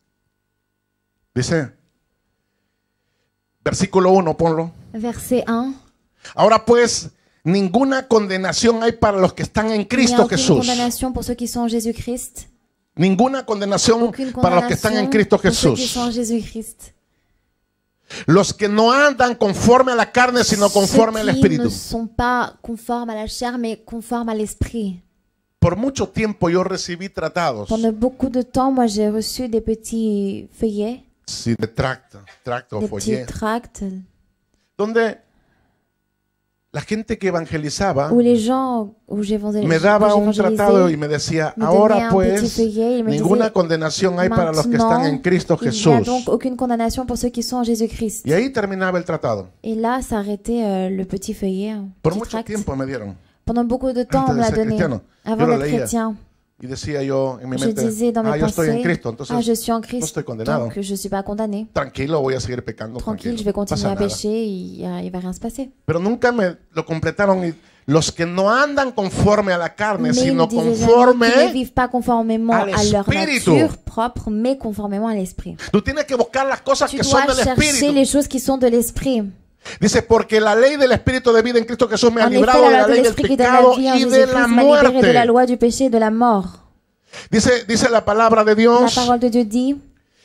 Dice, versículo 1, ponlo. verset 1. Ahora pues, ninguna condenación hay para los que están en Il n'y a Cristo aucune Jesús. condamnation pour ceux qui sont en Jésus-Christ. Ninguna condenación Aucune para los que están en Cristo pour ceux qui Jesús. sont en Jésus-Christ. Los que no andan conforme a la carne, sino conforme al Ceux qui Espíritu. ne sont pas conformes à la chair, mais conformes à l'esprit. Por mucho tiempo yo recibí tratados. Pendant beaucoup de temps, moi, j'ai reçu des petits feuillets, Sí, de tracto o des petits folleto. tracts, Donde la gente que evangelizaba où les gens, où me daba un tratado y j'évangélisais, me decía, me ahora donnait un petit pues, feuillet, il me ninguna disait, condenación hay para los que están en Cristo il n'y a Jesús. donc aucune condamnation pour ceux qui sont en Jésus-Christ. Y ahí terminaba el tratado. Et là, s'arrêtait le petit feuillet, un Por petit mucho tract. tiempo me dieron. Pendant beaucoup de temps, Antes on me de l'a ser donné, cristiano. avant Yo lo d'être leía. chrétien. Y decía yo en mi Je mente, disais dans mes yo estoy en pensées, Cristo, entonces je suis en no Christ, estoy condenado. donc je ne suis pas condamné. Tranquilo, voy a seguir pecando. Tranquille, je Tranquilo, vais no continuer pasa à nada. pécher, il va rien se passer. Pero nunca me lo completaron. Y los que no andan conforme a la carne, Mais ils sino me disaient jamais conforme, qu'ils ne vivent pas conformément al à leur espíritu. nature propre, mais conformément à l'esprit. tú tienes que buscar las cosas Tu que son dois del chercher Espíritu. les choses qui sont de l'esprit. Dice, porque la ley del Espíritu de vida en Cristo Jesús me ha En effet, librado de la la loi de ley del l'esprit qui donne la pecado vie en y de Jésus-Christ la m'a libéré de la muerte. loi du péché et de la mort. Dice la palabra de La Dios, parole de Dieu dit,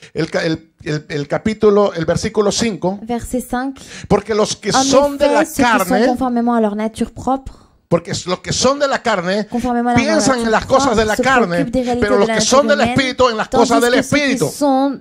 el versículo 5, verset 5, porque los que en son de la effet, ceux qui sont carne, conformément à leur nature propre, porque los que son de la carne conformément à leur piensan en nature las cosas de la propre, se carne, préoccupent des réalités pero de los la que nature son del humaine, Espíritu en las tandis cosas del que ceux qui Espíritu. sont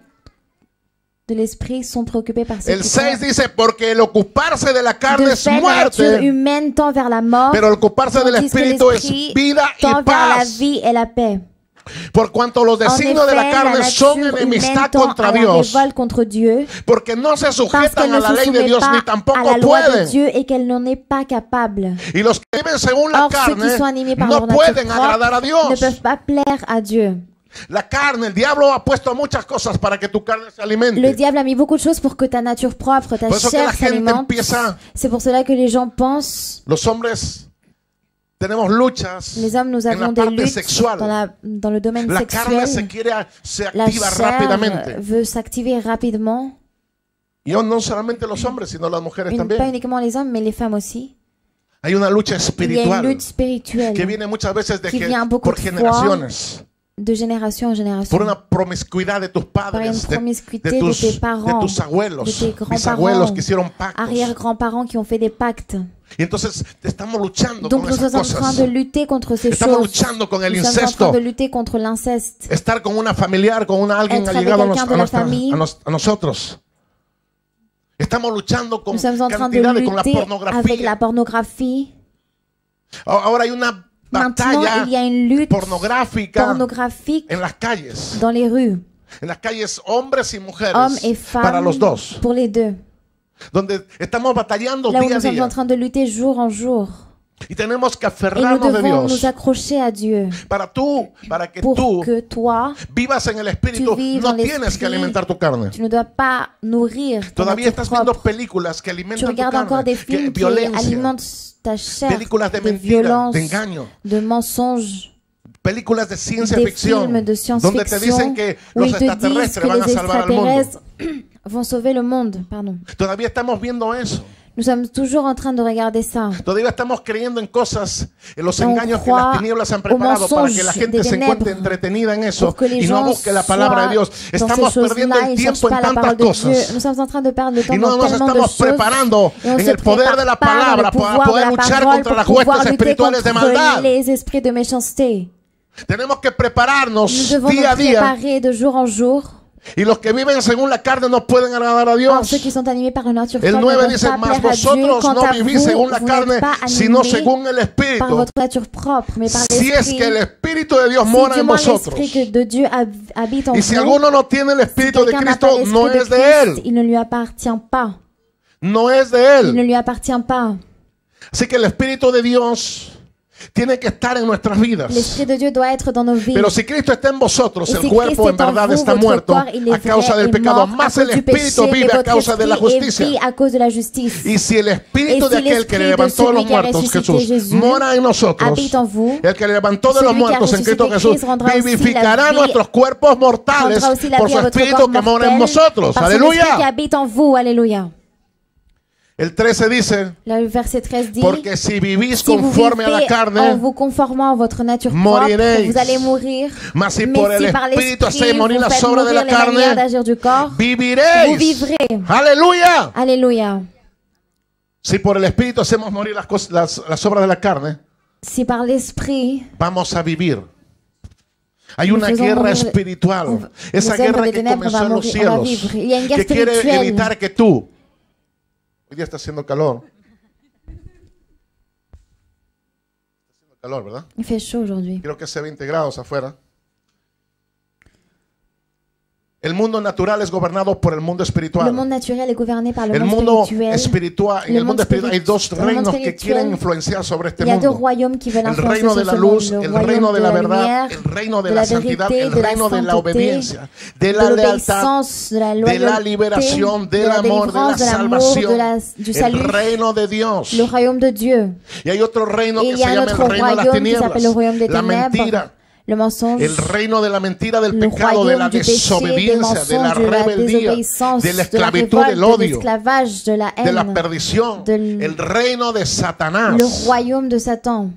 de l'esprit sont préoccupés par ce El qui sont 6 dice, porque el ocuparse de la carne de es fait, la nature muerte, humaine tend vers la mort, pero el ocuparse del tandis que Espíritu es l'esprit vida y tend vers la paz. vie et la paix. Por cuanto los En designios de la effet, carne la son nature enemistad humaine tend contra à la Dios, révolte contre Dieu, porque no se parce sujetan qu'elle a ne la se ley de soumet Dios ni pas à tampoco la loi de pueden. Dieu et qu'elle n'en est pas capable. Y los que viven según la Or, ceux qui carne sont animés par no leur nature pueden agradar a propre ne Dios. peuvent pas plaire à Dieu. La carne, el diablo ha puesto muchas cosas para que tu carne se Le alimente. diable a mis beaucoup de choses pour que ta nature propre, ta Por eso que la chair gente s'alimente. empieza, C'est pour cela que les gens pensent, los hombres tenemos luchas les hommes, nous en la avons des parte luttes sexual. dans le domaine La carne sexuel. se La activa chair rápidamente. veut s'activer rapidement. Y no solamente los hombres, sino las mujeres Pas también. uniquement les hommes, mais les femmes aussi. Hay una lucha Il y a une espiritual lutte spirituelle que viene muchas veces qui vient beaucoup por de fois generaciones. de génération en génération. Por una promiscuidad de tus Par une padres, promiscuité de de tus, tes parents, de tus abuelos, de tes grands-parents, bisabuelos que hicieron pactos. Arrière-grands-parents qui ont fait des pactes. Y entonces estamos luchando Donc con nous esas sommes en train cosas. de lutter contre ces Estamos choses. luchando con el Nous sommes en incesto. train de lutter contre l'inceste. Estar con una familiar, con alguien Être avec allegado a, quelqu'un de la famille. a nosotros. Estamos luchando con Nous sommes en train de cantidades, con la lutter avec pornografía. la pornographie. Ahora hay una Maintenant, batalla il y a une lutte pornográfica pornographique en las calles. dans les rues, En las calles, hombres y mujeres, hommes et para los femmes, dos. pour les deux. Donde estamos batallando Là où día a nous sommes en día. train de lutter jour en jour. Y tenemos que Et nous aferrarnos de devons nous Dios. accrocher à Dieu Para que pour tú que toi, vivas en el Espíritu, tu vives no en tienes l'esprit. que alimentar tu carne. tu ne dois pas nourrir ton Todavía nature estás viendo propre. películas que Tu alimentan tu regardes encore carne, des films qui violencia, alimentent ta chair, películas de de mentira, violence, de engaño, de mensonges, películas de ciencia des ficción, films de donde te dicen science-fiction que où los ils te disent extraterrestres que van a les salvar al mundo. extraterrestres vont sauver le monde. Pardon. Todavía estamos viendo eso. Nous sommes toujours en train de regarder ça. Todavía estamos creyendo en cosas, en los On engaños que croit las tinieblas han aux preparado para que la mensonges gente des se encuentre ténèbres, entretenida en eso pour que les y no gens busque la palabra de Dios. soient dans Estamos ces perdiendo choses-là el et ne cherchent tiempo pas en la tantas parole de Dieu. cosas. Nous sommes en train de perdre le temps Y no dans nos tellement de estamos choses. preparando Et on en se el poder prépare de la pas dans palabra le para pouvoir poder de la luchar parole contra pour las pouvoir huestes lutter espirituales de contre maldad. les esprits de méchanceté. Tenemos que Nous prepararnos devons día a nous día. préparer de jour en jour. Y los que viven según la carne no pueden agradar a Or, Dios. ceux qui sont animés par la nature El folle 9 ne peuvent dice, pas mas plaire à Dieu. vosotros Quant no à vivís según la vous carne, n'êtes pas sino animés según el par Espíritu. votre nature propre, mais par Si es que el l'esprit. Espíritu de Dios Si mora du en moins vosotros. l'esprit de Dieu habite en Y si vous, alguno no tiene el si Espíritu de quelqu'un n'a pas Cristo, no l'esprit de es de Christ, Él. il ne lui appartient pas. No es de Il ne Él. lui appartient pas. Así que el Espíritu de Dios tiene que estar en nuestras vidas. L'esprit de Dieu doit être dans nos vies. Pero si Cristo está en vosotros, Y el si cuerpo Cristo en est en verdad vous, está votre muerto corps, il est a causa vrai del et pecado, mort à más cause el du péché, Espíritu mais vive a votre causa de la esprit est justicia. vie à cause de la justice. Y si el Espíritu Et de si aquel que le l'esprit de levantó de los celui qui a muertos, ressuscité Jesús, Jésus, mora en nosotros, habite en vous, el que le levantó de los celui qui a muertos en Cristo ressuscité Jesús, Christ rendra aussi la vivificará vie, nuestros cuerpos mortales rendra aussi la por vie su à votre Espíritu corps que mora en mortel, nosotros. par son esprit qui Aleluya. habite en vous. Alléluia. El 13 dice, Le verset 13 dit, porque si vivís si vous conforme a la vivez en carne, vous conformant à votre nature moriréis. propre, vous allez mourir. mas si Mais por el si par Espíritu l'esprit hacéis morir vous las faites obras de mourir la les manières carne, d'agir du corps, vous viviréis. vivrez. Aleluya. Alléluia. Si por el Espíritu hacemos morir las obras de la carne, Si par l'esprit, vamos a vivir. Hay Nous una faisons guerra mourir espiritual. Esa les œuvres guerra des que ténèbres, comenzó en los on va cielos. vivre. Il y a une guerre Que quiere spirituelle. evitar que tú. Hoy día está haciendo calor. Está haciendo calor, ¿verdad? Il fait chaud aujourd'hui. Creo que hace 20 grados afuera. El mundo natural es gobernado por el mundo Le espiritual. monde naturel est gouverné par le El monde mundo spirituel. espiritual, en Le el mundo monde espiritual hay dos spirituel. reinos Le monde que quieren spirituel. influenciar sobre este Il y a deux mundo. royaumes qui veulent El influencer reino sur de la ce luz, monde. Le el royaume reino de la verdad, lumière, el reino de de la la santidad, vérité, el de la reino de la sainteté, obediencia, de de la lealtad, l'obéissance, de la de loyauté, la liberación, de del la amor, de la délivrance, de l'amour, salvación, du el salut, reino de Dios. le royaume de Dieu. Y hay otro reino Et que il se y a un llama el autre reino de las royaume qui s'appelle le royaume des tinieblas, la ténèbres, mentira, le mensonge, el reino de la mentira, del le pecado, de la royaume du péché, des desobediencia, de la mensonges, de la rebeldía, désobéissance, de la de la esclavitud, révolte, del de odio, l'esclavage, de la de la haine, perdición, del- el reino de Satanás. le royaume de Satan.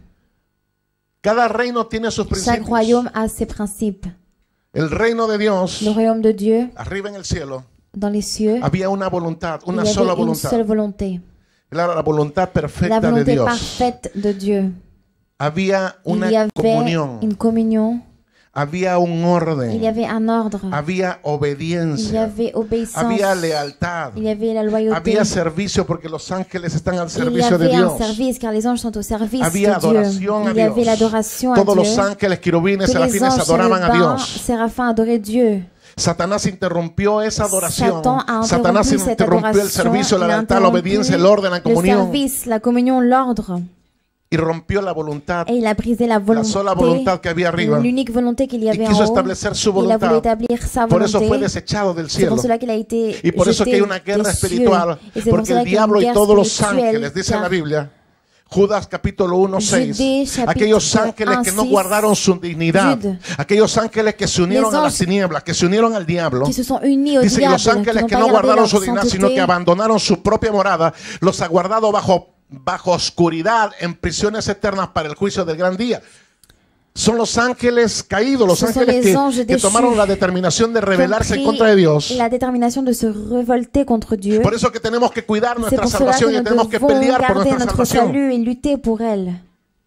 Cada reino tiene sus Chaque principios. royaume a ses principes. El reino de Dios, Le royaume de Dieu, arriba en el cielo, dans les cieux, había una voluntad, il una y sola avait une voluntad. seule volonté. Era la voluntad La perfecta de volonté Dios. parfaite de Dieu. Había Il y una avait comunión, une communion, había un il y orden, avait un ordre, había il y obediencia, avait obéissance, había lealtad, il y avait la loyauté, había servicio porque los ángeles están al il y servicio de avait un Dios. service car les anges sont au service Había de Dieu. adoración a Il y avait Dios. l'adoration à Todos los Dieu. ángeles, querubines, Tous les serafines anges, adoraban a chérubins, Dios. séraphins adoraient Dieu. Satanás interrumpió esa adoración. Satan a Satanás interrompu cette interrumpió el adoration, servicio, la il a lealtad, la interrompu obediencia, el orden, la le comunión. service, la communion, l'ordre. Y rompió la voluntad, Et il a brisé la sola voluntad que había arriba. l'unique volonté qu'il y Y avait en quiso haut. establecer su Il a voulu voluntad. établir sa Por eso fue volonté. desechado del C'est pour cielo. cela qu'il a été Y por eso que hay jeté una guerra des cieux. espiritual. Et c'est pour Porque cela el qu'il y a une diablo y guerre todos los spirituelle, ángeles, dice car la Biblia, Judas capítulo 1, 6, Jude, chapitre aquellos ángeles 1, que no 6, guardaron su dignidad, Jude. aquellos ángeles que se unieron Les a las anges tinieblas, que se unieron al diablo, qui se sont unis au dice que diable, los ángeles qui que n'ont no pas gardé guardaron leur su dignidad, sino que sainteté, abandonaron su propia morada, los ha guardado bajo oscuridad en prisiones eternas para el juicio del gran día. Son los ángeles caídos, los Ce sont ángeles les anges que déchus tomaron la determinación de qui ont rebelarse en pris contra de Dios. la détermination de se révolter contre Dieu. Por eso que tenemos que cuidar C'est nuestra pour cela que salvación y nous tenemos que devons pelear por garder nuestra notre salvación. salut et lutter pour elle.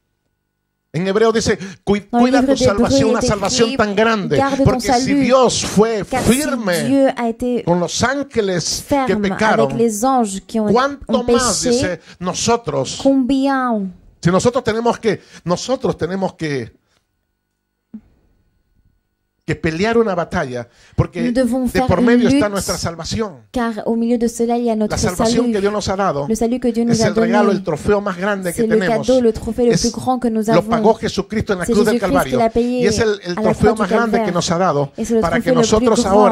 En hebreo dice, Dans le cuida livre tu d'Hébreux, salvación, il una est salvación écrit, tan grande. garde ton Porque si salut, Dios fue Car si firme Dieu a été con los ángeles que ferme pecaron, avec les anges qui ont ¿cuánto más, péché, dice, nosotros? combien Si nosotros tenemos que pelear una batalla, porque Nous devons de faire por une medio está lutte, nuestra salvación. car au milieu de cela, il y a notre La salvación salut. que Dios nos ha dado Le salut que Dieu nous es a el regalo, donné. el trofeo más grande que C'est le tenemos. cadeau, le trophée le Es- plus grand que nous Lo pagó avons. Jesucristo en la C'est cruz del Jésus-Christ Calvario. qui l'a payé Y es el à la trofeo croix du más grande Calvaire. que nos ha dado Et c'est le para que trophée le plus nosotros grand ahora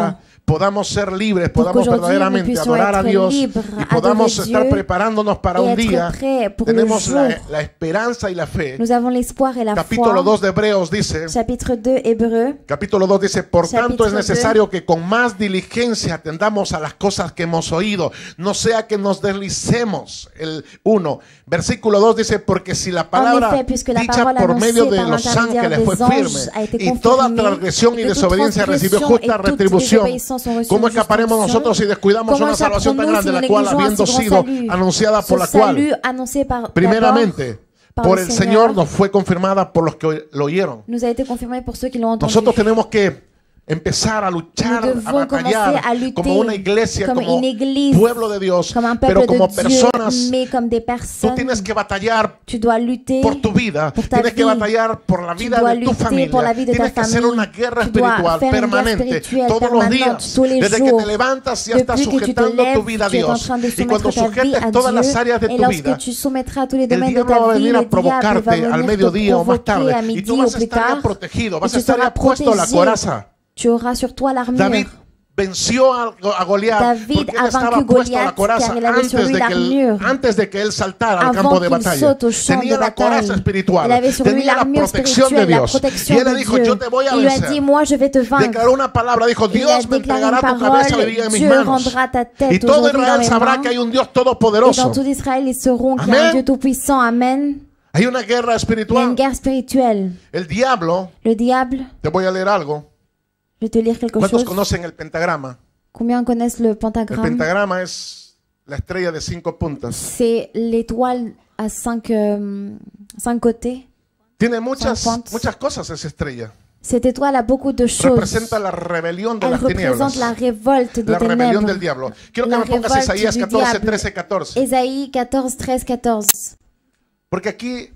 podamos ser libres, Pour podamos qu'aujourd'hui, nous verdaderamente puissions adorar a être Dios libres, y podamos adorer estar Dieu preparándonos para et un être día. prêts pour le Tenemos jour. la esperanza y la fe. Nous avons l'espoir et la Capítulo foi. 2 de Hebreos dice, Chapitre 2, Hébreux. capítulo 2 dice, por tanto es Chapitre necesario que con más diligencia atendamos a las cosas que hemos oído, no sea que nos deslicemos. El 1, versículo 2 dice, porque si la palabra En effet, puisque la dicha parole por medio annoncée de par los l'intermédiaire ángeles fue des anges firme a été y toda confirmée, transgresión y et que toute desobediencia recibió transgression justa et toute retribución, désobéissance ont reçu ¿cómo une escaparemos justice nosotros si descuidamos Comment una salvación tan échapperons-nous grande, si la nous cual négligeons habiendo un si grand sido salut? anunciada por Ce la cual salut annoncé par primeramente par por le el Seigneur Señor nos fue confirmada por los que lo oyeron? nous a été confirmé pour ceux qui l'ont entendu. Nosotros tenemos que empezar a luchar, Nous a devons batallar commencer à lutter como una iglesia, comme como une église, pueblo de Dios, comme un pero peuple como de Dieu, personas. mais comme des Tú personnes. tienes que batallar Tu dois lutter por tu vida, pour ta tienes que vie. batallar por la Tu vida dois de tu lutter pour la vie familia, de ta tienes que hacer famille. una guerra Tu dois espiritual faire une guerre permanente spirituelle todos los permanente días, tous les desde que jours. te levantas ya estás Depuis que tu te sujetando lèves, tu vida a tu es en Dios, train de y cuando soumettre ta vie sujetes à todas las Dieu, áreas de et tu lorsque vida, tu soumettras tous les el domaines de diablo ta va a vie, venir le a diable va provocarte al venir te mediodía o más provoquer à tarde, y midi tú ou vas a plus estar ya tard, protegido, et vas a tu estar ya seras puesto a la protégé. coraza. Tu auras sur toi David l'armure. venció a Goliat David porque él a estaba vaincu puesto a la Goliath, coraza car il avait sur lui l'armure. antes de que él saltara al Avant campo de qu'il batalla. saute au champ Tenía de la coraza bataille, espiritual, il avait sur lui tenía la l'armure protección de spirituelle, la Dios. protection Y él le de dijo, Dieu. yo te voy a Il lui a vencer. dit, moi je vais te vaincre. Declaró una palabra, dijo, Il a Dios me déclaré entregará une tu cabeza parole, y en mis Dieu manos. rendra ta tête Y todo aujourd'hui dans Israel mes sabrá mains. que hay un Dios Et dans todopoderoso. tout Israël, ils sauront qu'il y a Amen. un Dieu tout-puissant. Amen. Hay una guerra Il y a une espiritual. guerre spirituelle. El diablo, Le diable, te voy a leer algo. je vais te lire quelque ¿Cuántos chose. conocen el pentagrama? Combien connaissent le El pentagramme? pentagrama es la estrella de 5 puntas. C'est l'étoile à cinq côtés. Tiene muchas pointes. cosas esa estrella. Cette étoile a beaucoup de choses. Representa la rebelión de Elle las tinieblas. représente la révolte des La rebelión ténèbres. del diablo. Quiero que La me pongas révolte Isaías du 14, diable. 13, 14. Ésaïe 14, 13, 14. Porque aquí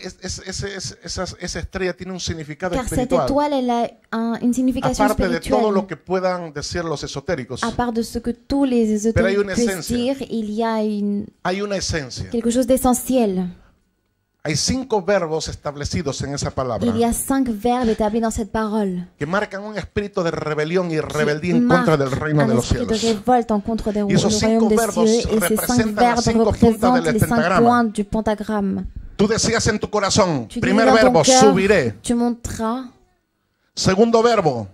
esa estrella tiene un significado Car cette espiritual. étoile, elle a une signification Aparte de todo spirituelle. lo que puedan decir los esotéricos, À part de ce que tous les Pero hay ésotériques una peuvent esencia. dire, il y a hay una esencia. quelque chose d'essentiel. Hay 5 verbos establecidos en esa palabra Il y a 5 verbes établis dans cette parole. que marcan un espíritu de rebelión y rebeldía Qui en contra del marquent reino un de los esprit de cielos. révolte en contre du Y esos royaume 5 des verbos cieux. Et ces 5 representan las verbes 5 puntas représentent del les 5 pentagrama. points du pentagramme. Tú decías en tu corazón, Tu primer disais dans verbo, ton cœur, subiré. tu monteras. Segundo verbo,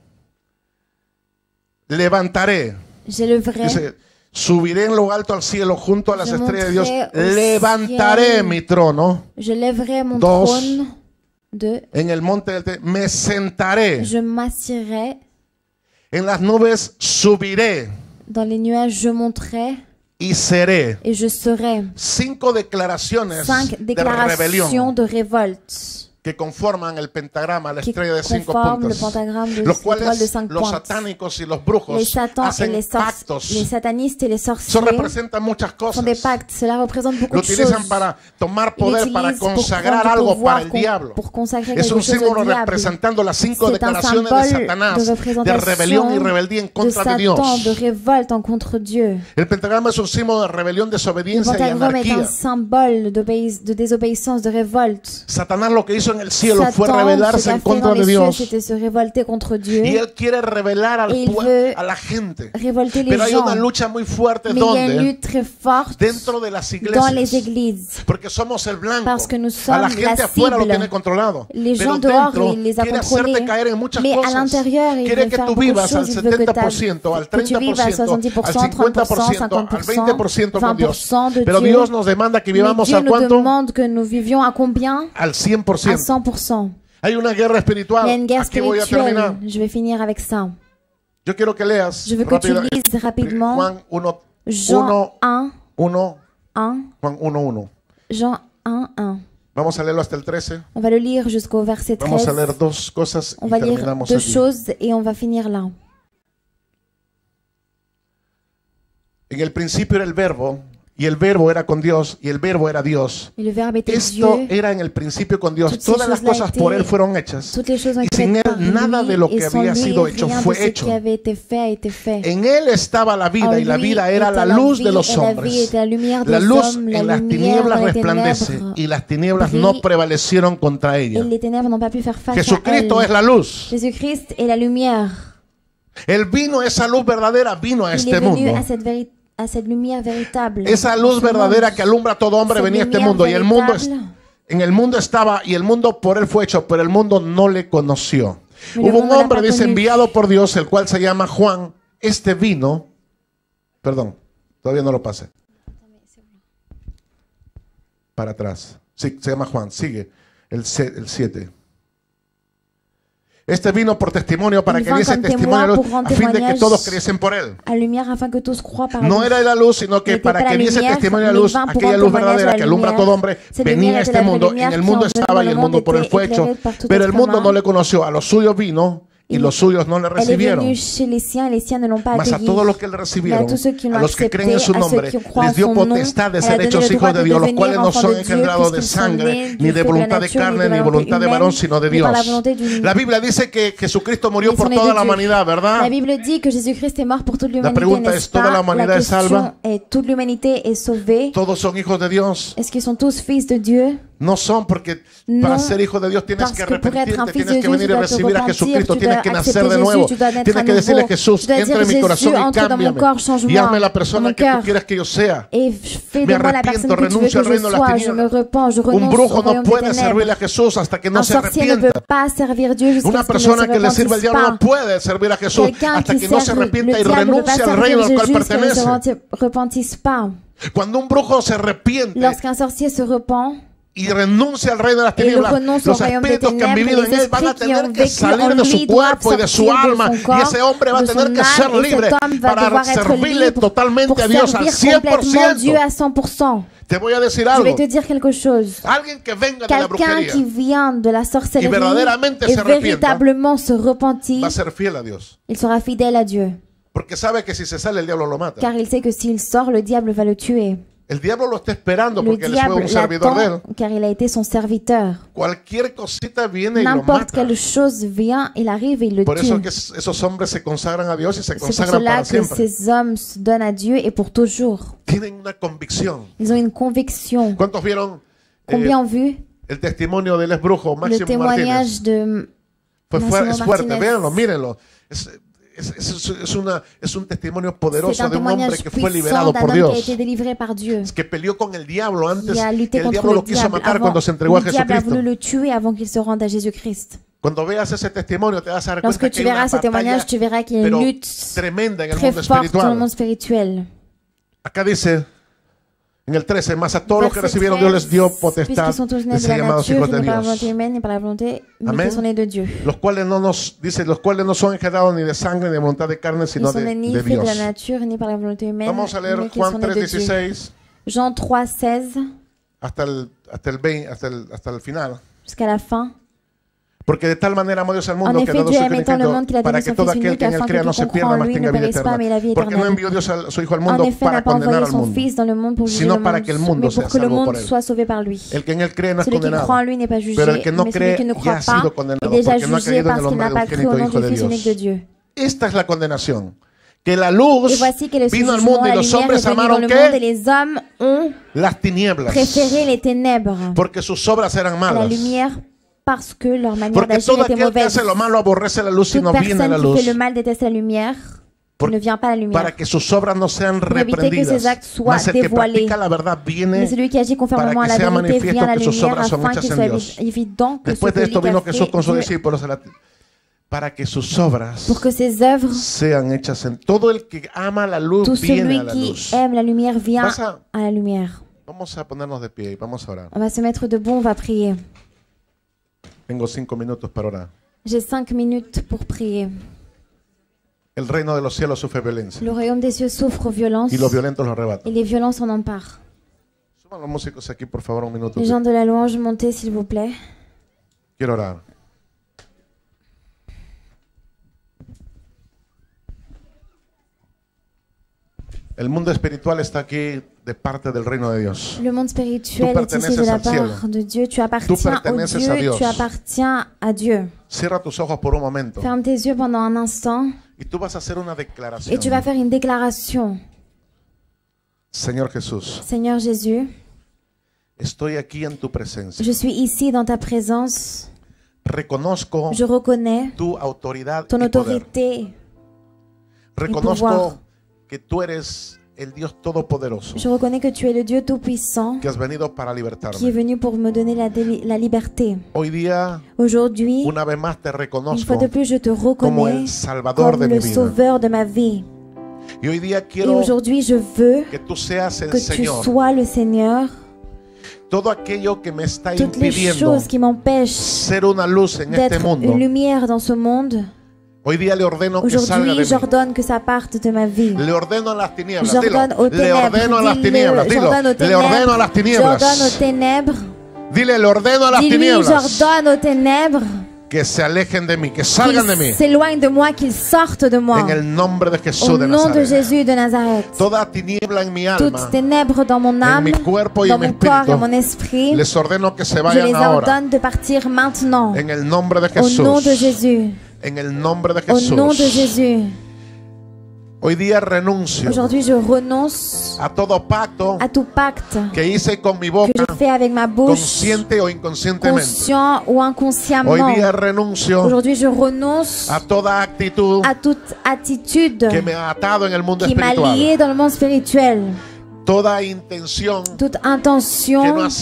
levantaré. J'élèverai. Dice, subiré en lo alto al cielo junto a las Je estrellas de Dios. monterai au Levantaré ciel. mi trono Je lèverai mon Dos. trône. 2. en el monte del me sentaré. Je m'assirai. En las nubes subiré Dans les nuages, je monterai. y seré. Et je serai. 5 declaraciones 5 de déclarations rebelión de révolte que conforman el pentagrama, la qui estrella de 5 conforment le puntas. pentagramme de Los l'étoile de cuales 5 los pointes. satánicos y los Les brujos satans et hacen les pactos. satanistes et les Eso sorciers representa muchas font des cosas. pactes. Cela représente beaucoup Lo de choses. utilizan para tomar Ils poder, para l'utilisent pour consagrar prendre du algo pouvoir, para el diablo. pour consacrer Es quelque un chose au símbolo diable. representando las 5 C'est un declaraciones de symbole Satanás, de de rebelión y représentation rebeldía en de contra de Satan, Dios. de révolte en contre Dieu. El pentagrama es un símbolo de rebelión, Le desobediencia y pentagramme est un anarquía. symbole de désobéissance, de révolte. Satanás lo que hizo en el cielo fue Satan, ce rebelarse qu'a en fait contra dans de les cieux, Dios. c'était se révolter contre Dieu, Y él quiere revelar Et il veut a la gente. révolter les Pero hay gens. una lucha muy fuerte Mais il y a une donde lutte très forte dentro de las dans les iglesias. églises. Porque somos el blanco. Parce que nous A la sommes gente la afuera lo cible. tiene controlado. Les Pero gens dehors, dentro il les a quiere hacerte contrôlés. caer en muchas Mais à cosas. l'intérieur, il Quiere veut que faire tú beaucoup de vivas al choses. Il veut que 70%, al tu vivas à 30%, al 70%, 50%, 30%, al 20% con Dios. 20% de Pero Dieu. Dios nos demanda que Mais vivamos Dieu al nous cuánto? demande que nous vivions à combien? Al À 100%. 100%. Hay una guerra espiritual. Il y a une guerre Aquí voy a terminar. spirituelle. Je vais finir avec ça. Yo quiero que leas Je veux que tu rápido, lises rapidement Juan 1, Jean 1, 1, 1, Juan 1, 1. Jean 1, 1. Vamos a leerlo hasta el 13. On va le lire jusqu'au verset Vamos a 13. leer 2 cosas On y va lire terminamos 2 allí. choses et on va finir là. En el principio era el verbo, y el verbo era con Dios, y el verbo era Dios. Et le Verbe était Esto Dieu. era en el principio con Dios. Toutes ces Todas las choses-là cosas étaient- por Él fueron hechas. Toutes les choses ont Y été sin faites Él, par nada lui, de lo et que sans había lui, sido hecho rien fue de ce hecho. qui avait été fait a été fait. En Él estaba la vida, En y la lui vida era était la la luz vie, de los et la vie hombres. était la lumière des La luz hommes, la en las lumière tinieblas dans les resplandece, ténèbres y las tinieblas brille, no prevalecieron contra et ella. les ténèbres n'ont pas pu faire face à Jesucristo elle. es la luz. Jésus-Christ est la lumière. El vino, esa luz verdadera, vino a Il este est venu mundo. à cette lumière véritable. Esa luz Ce monde. verdadera que alumbra a todo hombre Cette venía a este lumière mundo. Y el mundo, véritable. en el mundo estaba, y el mundo por él fue hecho, pero el mundo no le conoció. Mais le Hubo un monde n'a hombre, pas dice, connu. enviado por Dios, el cual se llama Juan. Este vino, perdón, todavía no lo pasé. Para atrás. Sí, se llama Juan, sigue. El 7. Este vino por testimonio para Il que vint diese comme testimonio témoin pour a rendre fin de que témoignage todos creyesen por él. À la lumière afin que tous croient par No lui. era la luz, sino que N'était para pas que la diese lumière, testimonio de la mais luz, vint pour aquella rendre luz témoignage verdadera à la que alumbra a todo lumière. hombre, Cette venía a lumière este était la mundo. lumière En el qui mundo en estaba y el venant mundo por él était fue hecho, éclairée par tout pero el être mundo humain. no le conoció. A los suyos vino y los suyos no le Elle est recibieron. venue chez les siens et les siens ne l'ont pas Mas a accueillie. todos los que le Mais à recibieron, tous ceux qui a l'ont los que accepté, creen en su à ceux nombre, qui croient en les dio son nom, potestad de elle a ser donné hechos le hijos droit de de Dios, los devenir cuales no enfants son de Dieu, engendrados de puisqu'ils sont sangre, nés ni du de fait de la voluntad de nature, ni carne, de ni la voluntad volonté de varón, humaine, sino de ni par la Dios. volonté d'une- La Biblia dice que Jesucristo murió Ils por sont nés toda de la Dieu. humanidad, ¿verdad? La Bible dit que Jésus-Christ est mort pour toute l'humanité, pregunta n'est-ce es, ¿toda la pas? humanidad La es salva? question est, toute l'humanité est sauvée. Todos son hijos de Dios. Est-ce qu'ils sont tous fils de Dieu? No son, porque No, para ser hijo de Dios tienes parce que que pour être un arrepentirte, fils tienes de que Dieu, venir tu y dois te recibir a repentir, Jesucristo, tu tienes dois que nacer accepter de Jésus, nuevo, tu dois naître tienes à que decirle nouveau. Jesús, Tu dois entra en dire, mi corazón Jésus, y entre dans mon cámbiame, corps, change-moi, y hazme la dans persona mon que tú cœur. quieres que yo sea. Et fais Me de moi la arrepiento, personne que tu veux renuncio que al je reino de las sois. Je tinieblas. me repens, je Un renonce au brujo no royaume des puede servirle ténèbres. a Jesús hasta que no Un se sorcier ne arrepienta. peut pas servir Dieu jusqu'à Una ce qu'il ne persona se que le sirve al repentisse diablo pas. no puede servir a Jesús Quelqu'un hasta qui que no se sert le arrepienta y diable ne peut renuncie pas al servir reino al cual Jésus jusqu'à ce pertenece. qu'il ne se repentisse pas. Cuando un brujo se arrepiente Lorsqu'un sorcier se repent y renuncia al reino de las et il tinieblas, renonce au los royaume des espíritus que han ténèbres, vivido les en él van a esprits qui ont tener que vécu en salir de su lui doivent cuerpo y de su sortir de alma, son y corps, ese hombre va a de tener son que âme, ser et libre cet homme va para devoir être servirle libre totalmente pour a Dios al servir complètement Dieu 100%. à 100%. Te voy a decir Je algo. vais te dire quelque chose. Alguien que venga de la Quelqu'un brujería qui vient de la sorcellerie Y verdaderamente et se arrepienta, véritablement se repentit, va a ser fiel a Dios. il sera fidèle à Dieu. Porque sabe que si se sale el diablo lo mata. Car il sait que s'il sort, le diable va le tuer. El diablo lo está esperando Le porque él fue diable un servidor de él. l'attend car il a été son serviteur. Cualquier cosita viene y lo N'importe mata. quelle chose vient, il arrive et il le Por eso tue. que esos hombres se consagran a Dios y se C'est pour consagran cela para que siempre. ces hommes se donnent à Dieu et pour toujours. Tienen una convicción. Ils ont une conviction. ¿Cuántos vieron Combien ont vu el testimonio del ex brujo le Máximo témoignage Martínez? de Es fuerte, Martínez. véanlo, mírenlo. Es un testimonio C'est poderoso un de un hombre témoignage que fue puissant liberado d'un por homme qui a Dios. été délivré par Dieu. Que peleó con el diablo antes Il a que lutté el contre diablo le lo quiso diable matar avant. cuando se entregó a Le diable a Jesucristo. voulu le tuer avant qu'il se rende à Jésus-Christ. Cuando veas ese testimonio te vas a dar Lorsque cuenta tu que hay una verras ce témoignage, batalla tu verras qu'il y a une pero lutte tremenda en el très mundo forte dans le espiritual. monde spirituel. Acá dice en el 13, más a todos los que Verset recibieron Dios les dio 13, potestad puisqu'ils sont tous de nés de ser la llamados nature, hijos de ni par la volonté Dios. humaine, ni par la volonté, mais Amén. qui sont nés de Dieu. Los cuales no nos, dice, los cuales no son engendrados ni de sangre ni de voluntad de carne, Ils sino sont nés ni de faits de la Dios. nature, ni par la volonté humaine, Vamos a leer mais qui sont Juan nés de Dieu. 3:16 Jean 3, 16, hasta el 20, hasta el final. jusqu'à la fin. Porque de tal manera amó Dios al En mundo que effet, ha dado Dieu su aime tant le monde qu'il a para donné que son todo Fils aquel unique que en él afin crea que no tout se comprend pierda, en mas lui tenga ne vida périsse pas, mais la vie eterna. Porque no éternelle. envió Dios a su Hijo al En mundo effet, para n'a pas condenar envoyé al son mundo, Fils dans le monde pour juger sino le para que el monde, mundo mais sea pour que le salvo monde por él. soit sauvé par lui. El que en él cree no es Celui qui condenado, croit en lui n'est pas pero el jugé, que no mais celui cree qui ne ya croit ha sido pas est condenado déjà porque no ha jugé creído en parce el qu'il nombre n'a de pas un cru au único nom Hijo du de Fils unique de Dios. Dieu. Esta es la condenación. Que la Et luz voici que le vino al jugement, mundo y la los lumière est hombres venue dans amaron le monde et ¿qué? les hommes ont Las tinieblas. préféré les ténèbres Porque sus obras eran à la malas. lumière parce que leur manière Porque d'agir todo était aquel que mauvaise. hace lo malo aborrece la luz y Toute no viene personne la qui luz. fait le mal déteste la lumière, Por- ne vient pas à la lumière. Para que sus obras no sean Pour éviter que ses actes reprendidas. soient Mas el que dévoilés. practica la verdad Mais viene celui qui agit conformément para à que la sea vérité vient à la manifiesto que sus lumière obras son afin hechas qu'il en soit Dios. évident que ce Después que de lui esto vino a Jesús fait con sus Dieu, discípulos para que sus obras pour que ses œuvres, sean hechas en todo el que ama la luz tout viene celui a la qui luz. aime la lumière vient Vas a- à la lumière. Vamos a ponernos de pie y vamos a orar. On va se mettre debout, on va prier. Tengo 5 minutos para orar. J'ai 5 minutes pour prier. El reino de los cielos sufre violencia Le royaume des cieux souffre violence y los violentos lo arrebatan. et les violences en emparent. Suban los músicos aquí, por favor, un minuto. Les gens de la louange, montez s'il vous plaît. Quiero orar. El mundo espiritual está aquí de parte del reino de Dios. Le monde spirituel Tú est ici de perteneces la al cielo. part de Dieu. Tu appartiens au perteneces a Dieu, Dios. tu appartiens à Dieu. Cierra tus ojos por un momento Ferme tes yeux pendant un instant y tú vas a hacer una et declaración. tu vas faire une déclaration. Señor Jesús, Seigneur Jésus, estoy aquí en tu presencia. je suis ici dans ta présence. Reconozco Je reconnais tu autoridad ton y poder. autorité Reconozco que tú eres el Dios Todopoderoso, Je reconnais que tu es le Dieu Tout-Puissant que has venido para qui est libertarme. venu pour me donner la liberté. Hoy día, Aujourd'hui, una vez más te une fois reconozco de plus, je te como reconnais el Salvador comme de mi le vida. sauveur de ma vie. Y hoy día Et quiero aujourd'hui, je veux que tú seas el que tu Señor. sois le Seigneur. Todo aquello que me está Toutes les impidiendo choses qui m'empêchent ser una luz en este d'être mundo, une lumière dans ce monde, hoy día le ordeno que salga aujourd'hui, de mí. j'ordonne que ça parte de ma vie. Le ordeno a las tinieblas. J'ordonne Dilo. aux Le ordeno a las ténèbres. tinieblas. Dis-le. Dilo. J'ordonne aux Le ordeno a las ténèbres. J'ordonne aux tinieblas. ténèbres. Dile, le ordeno a las Dis-lui, tinieblas j'ordonne aux ténèbres que se alejen de mí, que salgan de mí. qu'ils s'éloignent de moi, qu'ils sortent de moi. En el nombre de Jesús Au de nom de Nazaret. Jésus de Nazareth. Toda tiniebla en mi alma, Toutes ténèbres dans mon en âme, mi cuerpo y dans en mi mon corps et espíritu, mon esprit, les ordeno que se je vayan les ahora. ordonne de partir maintenant. En el nombre de Au nom de Jesús. Jésus. En el nombre de Au nom de Jesús. Jésus. Hoy día renuncio Aujourd'hui, je renonce a todo pacto à tout pacte que hice con mi que boca, je fais avec ma bouche, consciente o inconscientemente. conscient ou Hoy inconsciemment. día renuncio Aujourd'hui, je renonce a toda actitud à toute attitude que me ha atado en el mundo qui m'a espiritual. lié dans le monde spirituel. Toda intención Toute que no intention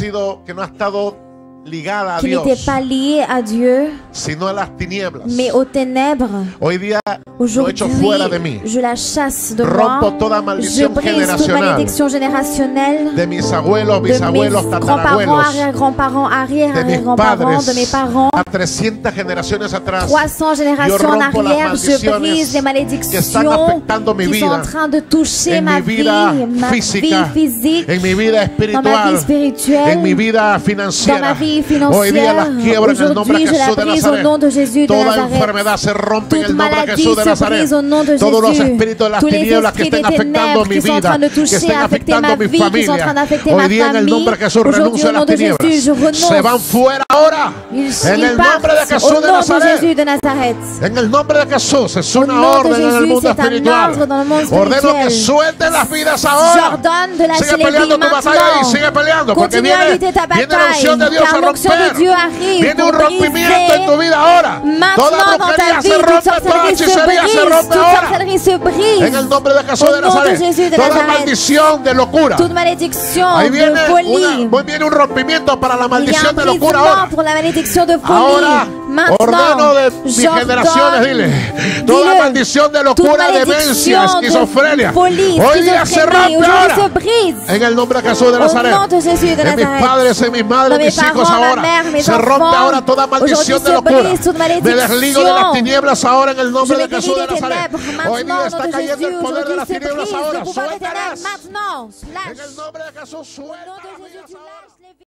ha estado ligada a qui Dios, n'était pas liée à Dieu, sino a las tinieblas. mais aux ténèbres. Hoy día lo Aujourd'hui, echo fuera de mí. je la chasse de Rompo moi. toda Je maldición brise toute generacional malédiction générationnelle de mis abuelos, de mes bisabuelos, grands-parents, tatarabuelos, arrière-grands-parents, de mis arrière-arrière-grands-parents, de mes padres, parents. a 300 generaciones atrás. 300 Yo générations en rompo las arrière, je brise les maldiciones que están malédictions afectando mi qui sont en vida, train de toucher en ma mi vida vie, ma física, vie physique, en mi vida dans ma vie espiritual, spirituelle, en mi vida dans ma financiera. vie Hoy día financière. las quiebro en el nombre de Aujourd'hui, je la Jesús de brise au nom de Jésus de Nazaret. Toda Nazareth. enfermedad se rompe en Toute el nombre de maladie Jesús de se Nazaret. brise au nom de Todos los Jésus. espíritus de las Tous les tinieblas que esprits estén des afectando ténèbres mi qui sont en train vida, de que toucher, estén affecter ma afectando mi vie, qui sont en train familia. d'affecter Hoy ma día en el nombre de famille. Jesús Aujourd'hui, renuncio a au nom las de Jésus, je tinieblas. Se van renonce. fuera ahora. Ils En el nombre de partent Jesús au de nom de Nazaret. Jésus de Nazareth. En el nombre de Jesús es Au una nom de orden en el Jésus, mundo c'est un espiritual. ordre dans le monde Ordeno que spirituel. suelten las vidas ahora. J'ordonne de lâcher Sigue les vies peleando tu batalla y maintenant. sigue peleando porque Continue à lutter ta viene la unción de bataille, Dios a car l'onction de romper. Dieu arrive Viene pour un rompimiento en tu briser. vida ahora. Toda Maintenant dans brujería ta se vie, toute rompe, toda sorcellerie se hechicería se brise, rompe toute ahora. sorcellerie se En brise. el nombre de Jesús Au de nom de Nazaret. Jésus de Toda Nazareth. maldición de locura. Toute malédiction Ahí de viene, folie. viene un rompimiento para la Il y a un maldición de locura brisement ahora. pour la malédiction de Ahora folie. Maintenant, ordeno de mis generaciones, dile, toda dis-le, maldición de toute locura, demencia, malédiction de esquizofrenia, folie, hoy día se schizophrénie, rompe aujourd'hui se ahora. brise. En el nombre de Jesús de Au Nazaret. nom de Jésus de En mis Nazareth. padres, en mis madres, Dans en mes mis hijos parents, ma ahora. mère, mes Se rompe enfants. ahora toda maldición Aujourd'hui de se locura. brise toute Me malédiction. desligo de las tinieblas ahora en el nombre Je de me Jesús de délie des Nazaret. ténèbres Hoy día maintenant au nom está de cayendo Jésus. el poder de Aujourd'hui las se tinieblas brise ahora. le pouvoir des Suéltalas. ténèbres maintenant. En Lâche. el nombre de Jesús, Au nom suelta de las Jésus, vidas tu ahora. lâches les